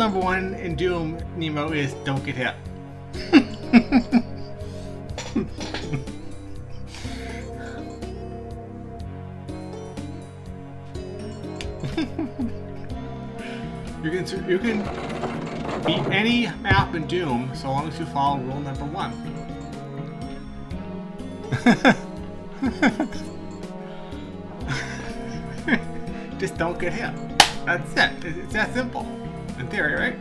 number one in Doom, Nemo, is don't get hit. You can you can beat any map in Doom so long as you follow rule number one. Just don't get hit. That's it. It's that simple. In theory, right?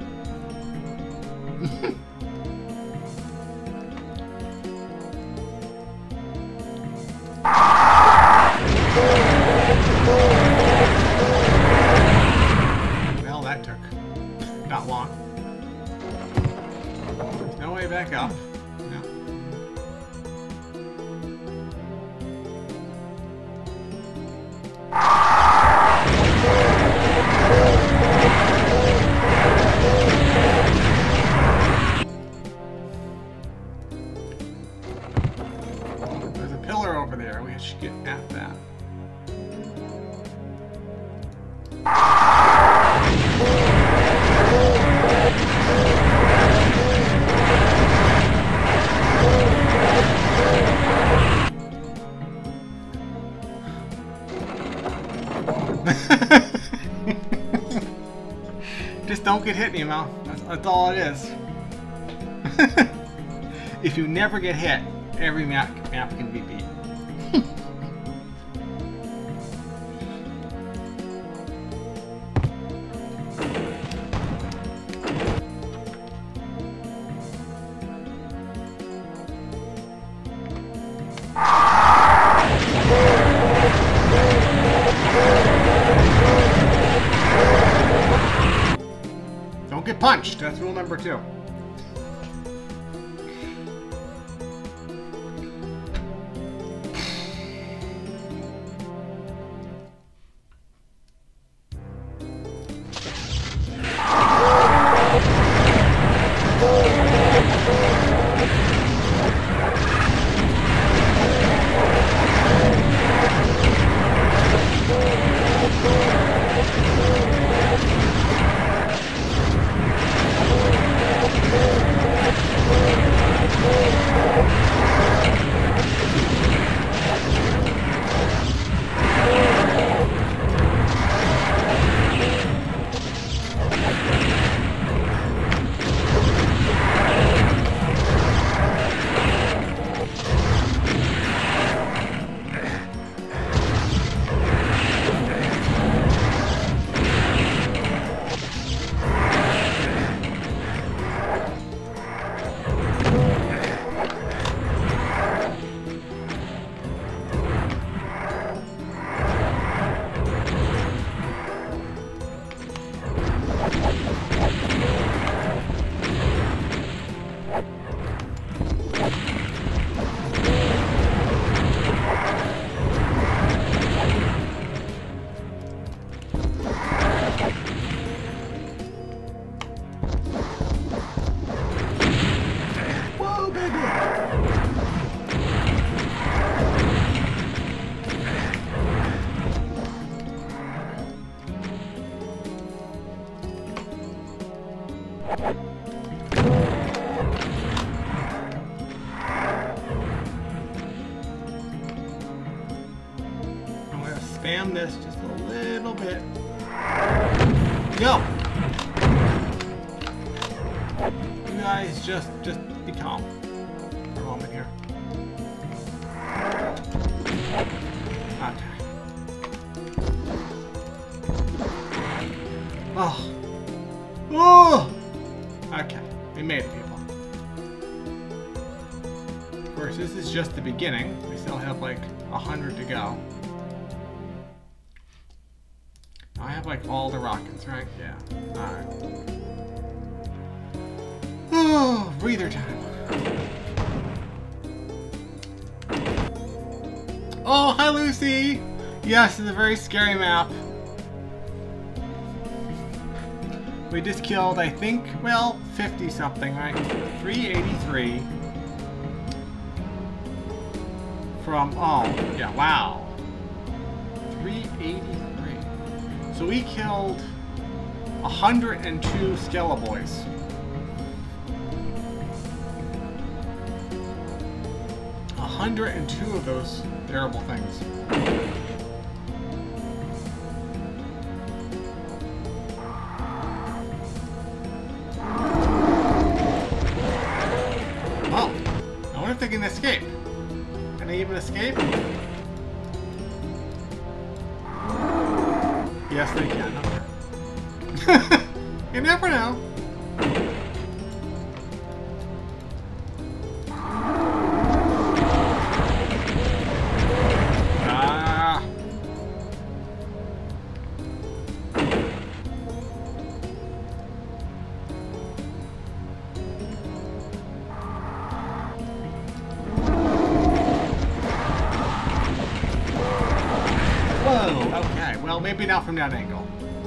Well, that took not long. There's no way back up. No. There's a pillar over there. We should get at that. Just don't get hit, Nemo. That's, that's all it is. If you never get hit, every map, map can be beat. Don't get punched. That's rule number two. Spam this just a little bit. Go! You guys just just be calm for a moment here. Okay. Oh. Oh! Okay. We made it, people. Of course, this is just the beginning. We still have like a hundred to go. I have like all the rockets, right? Yeah. Alright. Oh, breather time. Oh, hi Lucy! Yes, it's a very scary map. We just killed, I think, well, fifty something, right? three eighty-three. From, oh, yeah, wow. three eighty-three. So we killed one hundred two Skeleboys. one hundred two of those terrible things. Well, I wonder if they can escape. Can they even escape? Yes, they can. Okay. You never know. Ah. Whoa, okay. Well, maybe not from that angle.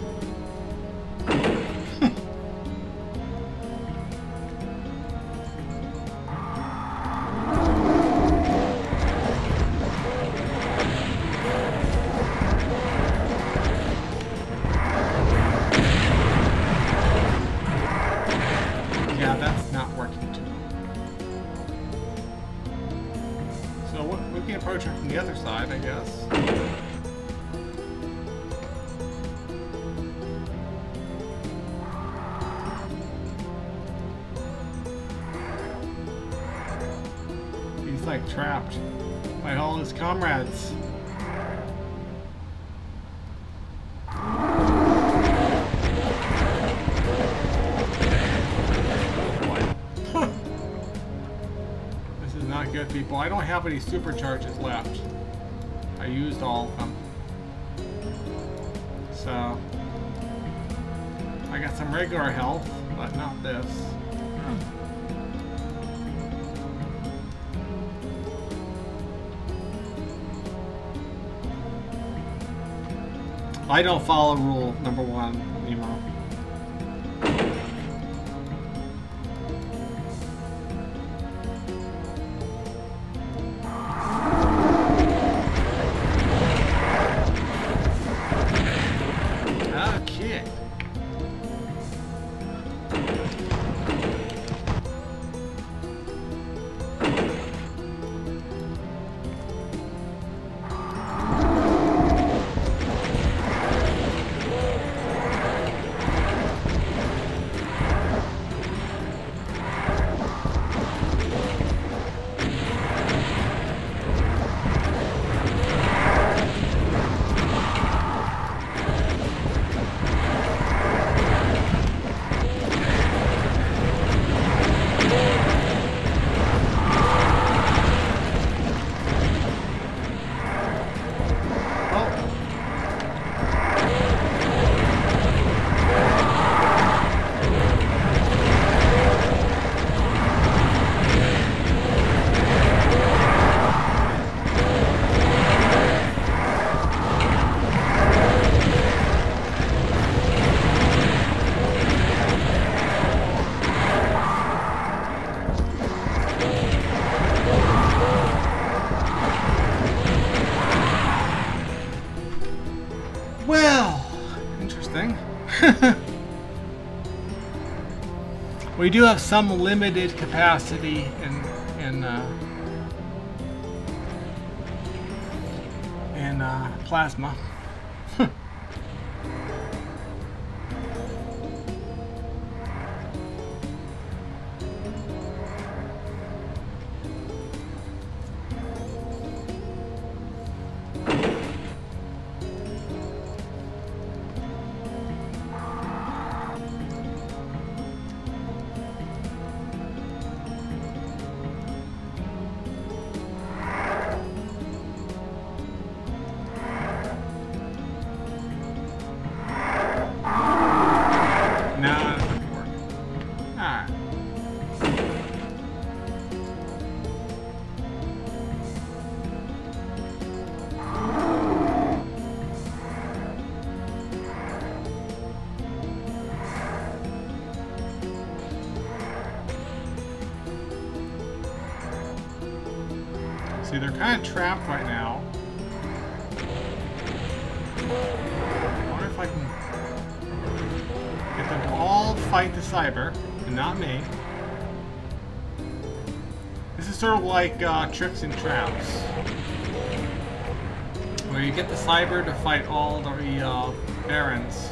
Yeah, that's not working too well. So we can approach her from the other side, I guess. He's like trapped by all his comrades. This is not good, people. I don't have any supercharges left. I used all of them. So I got some regular health, but not this. I don't follow rule number one, Nemo. Okay. Well, interesting. We do have some limited capacity in in uh, in uh, plasma. See, they're kind of trapped right now. I wonder if I can... fight the cyber, and not me. This is sort of like uh, Tricks and Traps, where you get the cyber to fight all the uh, errands.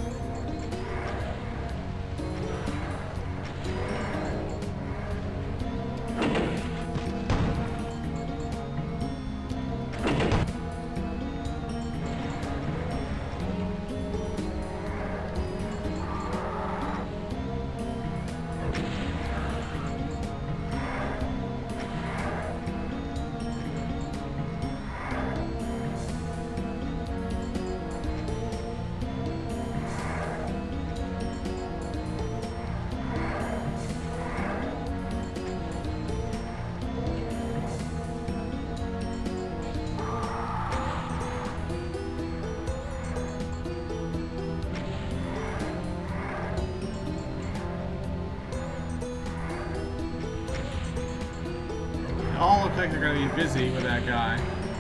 All look like they're going to be busy with that guy.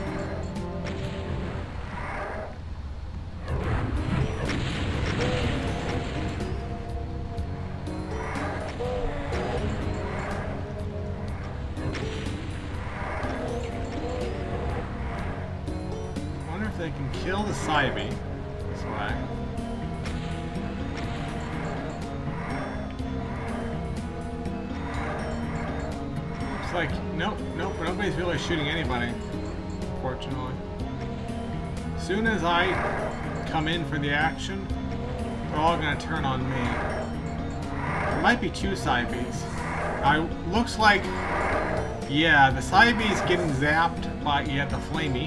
I wonder if they can kill the Cybe this way. Like, nope, nope, nobody's really shooting anybody, unfortunately. As soon as I come in for the action, they're all gonna turn on me. There might be two Cybes. I looks like, yeah, the Cybe's getting zapped by, yeah, the Flamey.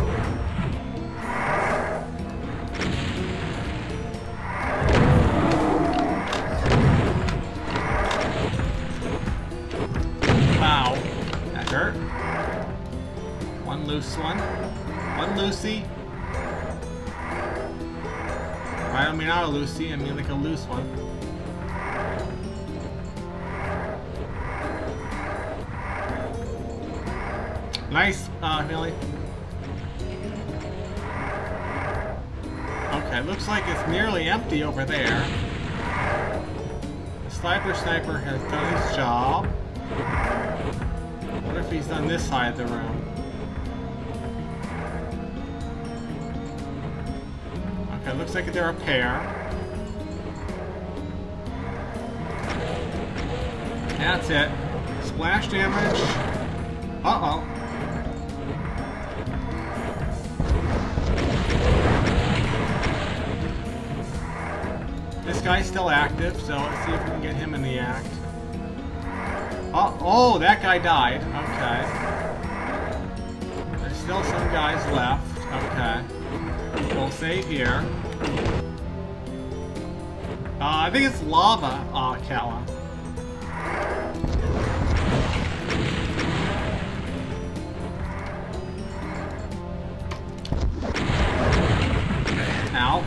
Wow, that hurt. One loose one. One Lucy. I don't mean not a Lucy, I mean like a loose one. Nice, uh, Millie. Okay, looks like it's nearly empty over there. The Sniper Sniper has done his job. What if he's on this side of the room? Okay, looks like they're a pair. That's it. Splash damage. Uh-oh. This guy's still active, so let's see if we can get him in the act. Oh, oh, that guy died. Okay. There's still some guys left. Okay. We'll save here. Uh, I think it's Lava, uh, Kala. Ow.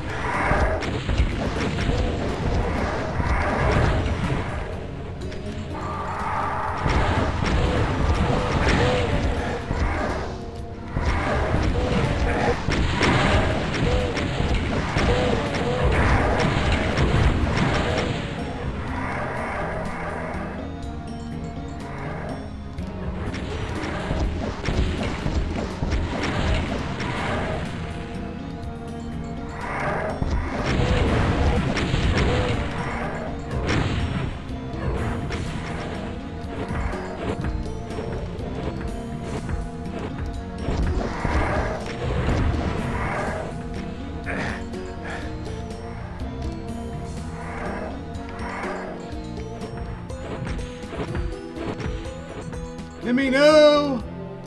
Let me know!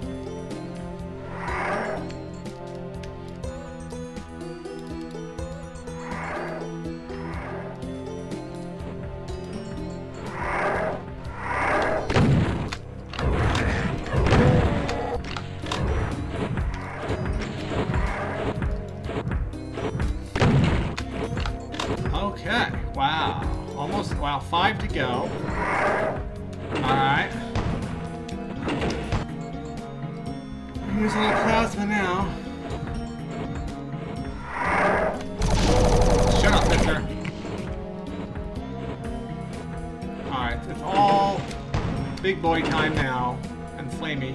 Okay, wow. Almost, wow, five to go. Alright. Use a little plasma now. Shut up, mister. big boy time now. And Flamey.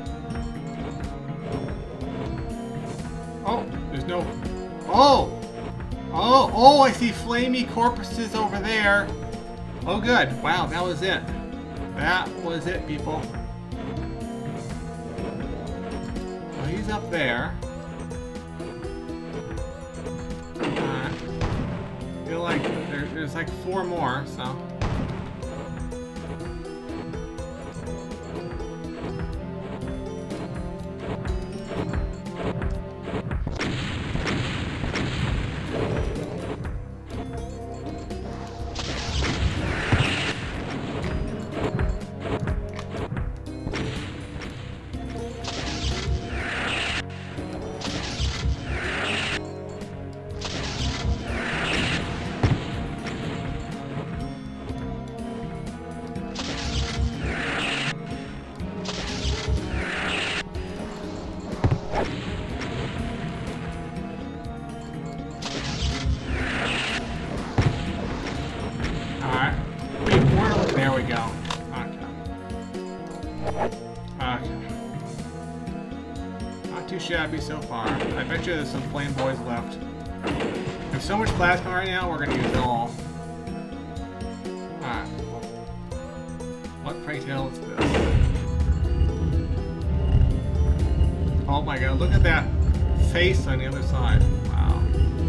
Oh, there's no... Oh! Oh, oh, I see Flamey corpses over there. Oh, good. Wow, that was it. That was it, people. Well, he's up there. Uh, I feel like there, there's like four more, so... Shabby so far. I bet you there's some flame boys left. There's so much plasma right now, we're gonna use it all. Alright. What pray tell is this? Oh my god, look at that face on the other side. Wow.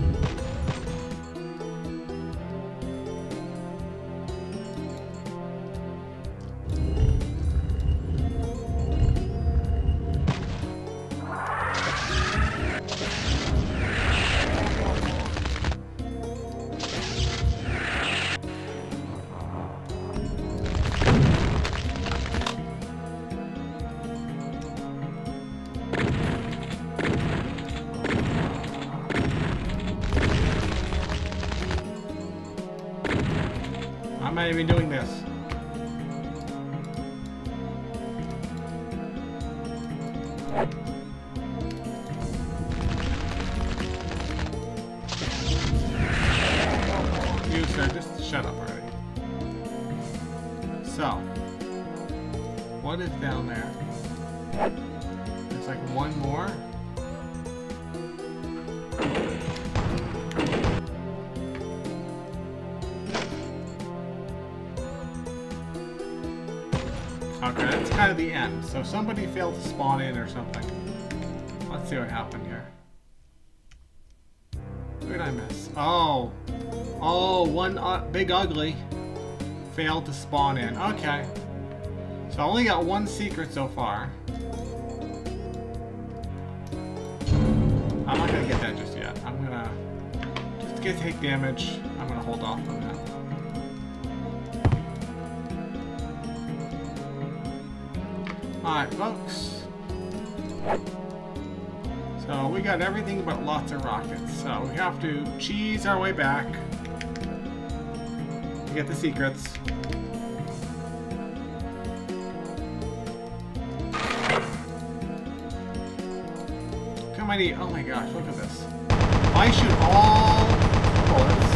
I'm not even doing this. You, sir, just shut up already. So, what is down there? There's like one more. Okay, that's kind of the end. So somebody failed to spawn in or something. Let's see what happened here. Who did I miss? Oh. Oh, one uh, big ugly failed to spawn in. Okay. So I only got one secret so far. I'm not going to get that just yet. I'm going to just get take damage. I'm going to hold off on that. Alright, folks. So we got everything but lots of rockets. So we have to cheese our way back to get the secrets. Come on, oh my gosh, look at this. If I shoot all bullets.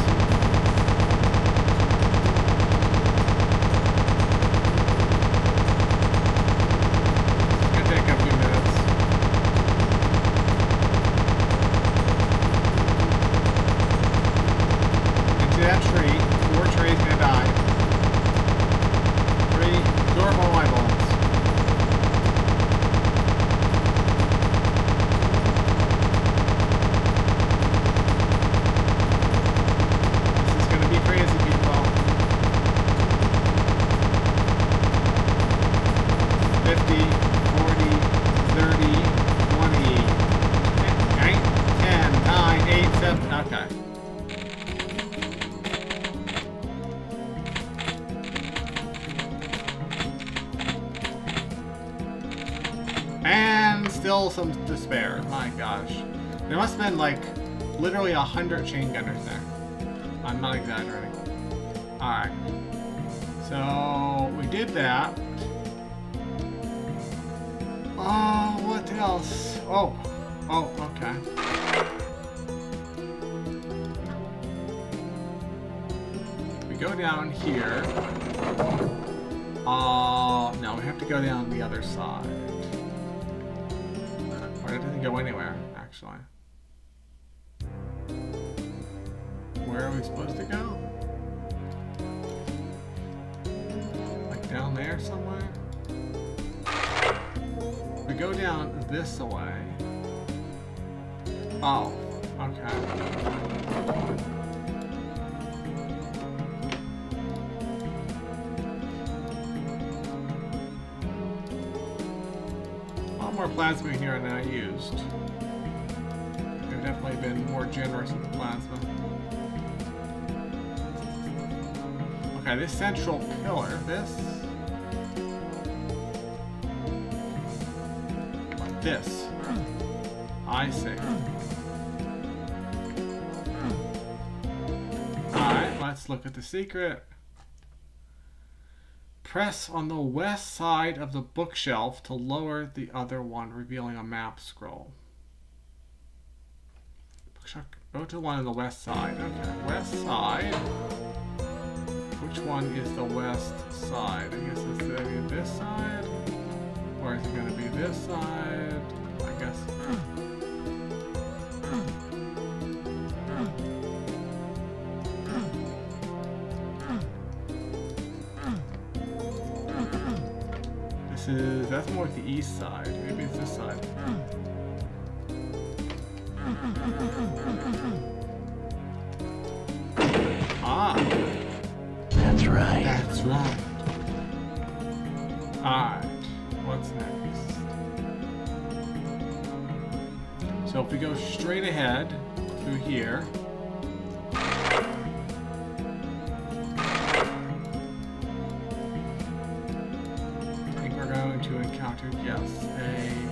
That tree, four trees gonna die. Three, absorb all my bullets. This is gonna be crazy, people. fifty, forty, thirty, twenty, ten, nine, eight, seven, okay. And still some despair. My gosh. There must have been like literally a hundred chain gunners there. I'm not exaggerating. Alright. So we did that. Oh, what else? Oh. Oh, okay. We go down here. Uh, no, we have to go down the other side. Or it doesn't go anywhere, actually. Where are we supposed to go? Like down there somewhere? We go down this way. Oh, okay. More plasma here than I used. I've definitely been more generous with the plasma. Okay, this central pillar, this. Like this. I see. Alright, let's look at the secret. Press on the west side of the bookshelf to lower the other one, revealing a map scroll. Go to one on the west side. Okay, west side. Which one is the west side? I guess it's going to be this side? Or is it going to be this side? I guess. This is, that's more like the east side. Maybe it's this side. Ah! That's right. That's right. Alright. What's next? So if we go straight ahead through here. To encounter, yes, a,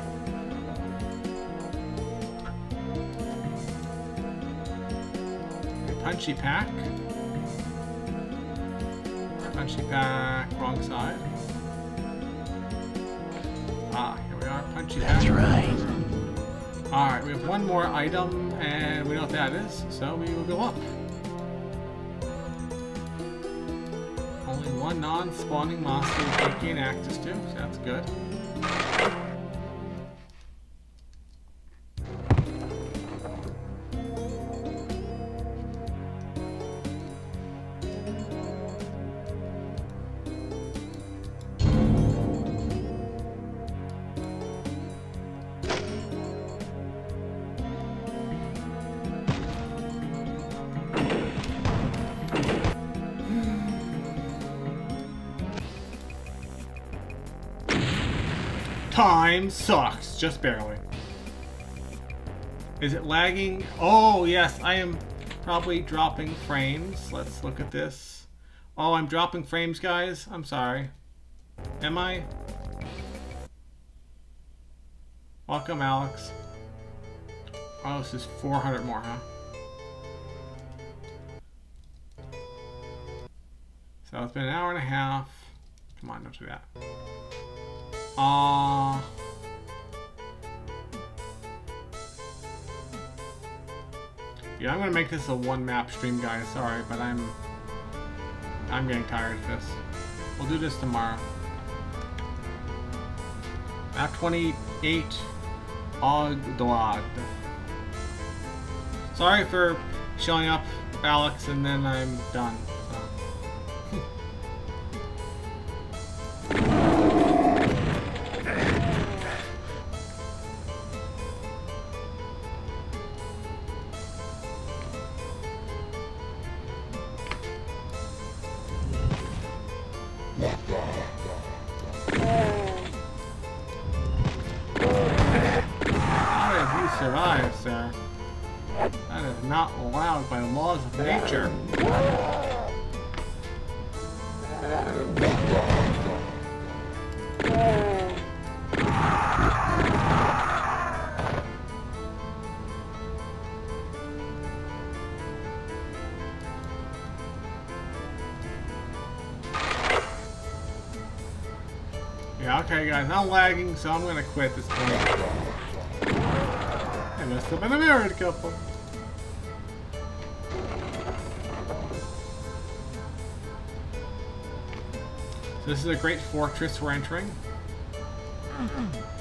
a punchy pack. Punchy pack, wrong side. Ah, here we are, punchy pack. That's right. Alright, we have one more item, and we know what that is, so we will go up. Only one non-spawning monster we can't gain access to, so that's good. Time sucks, just barely. Is it lagging? Oh yes, I am probably dropping frames. Let's look at this. Oh, I'm dropping frames, guys. I'm sorry. Am I? Welcome, Alex. Oh, this is four hundred more, huh? So it's been an hour and a half. Come on, don't do that. Uh, yeah, I'm gonna make this a one map stream, guys. Sorry, but I'm I'm getting tired of this. We'll do this tomorrow. Map twenty-eight, Ogdoad. Sorry for showing up, Alex, and then I'm done. Survive, sir. That is not allowed by the laws of nature. Yeah, okay guys, I'm lagging, so I'm gonna quit this point. I must have been a married couple. So This is a great fortress we're entering.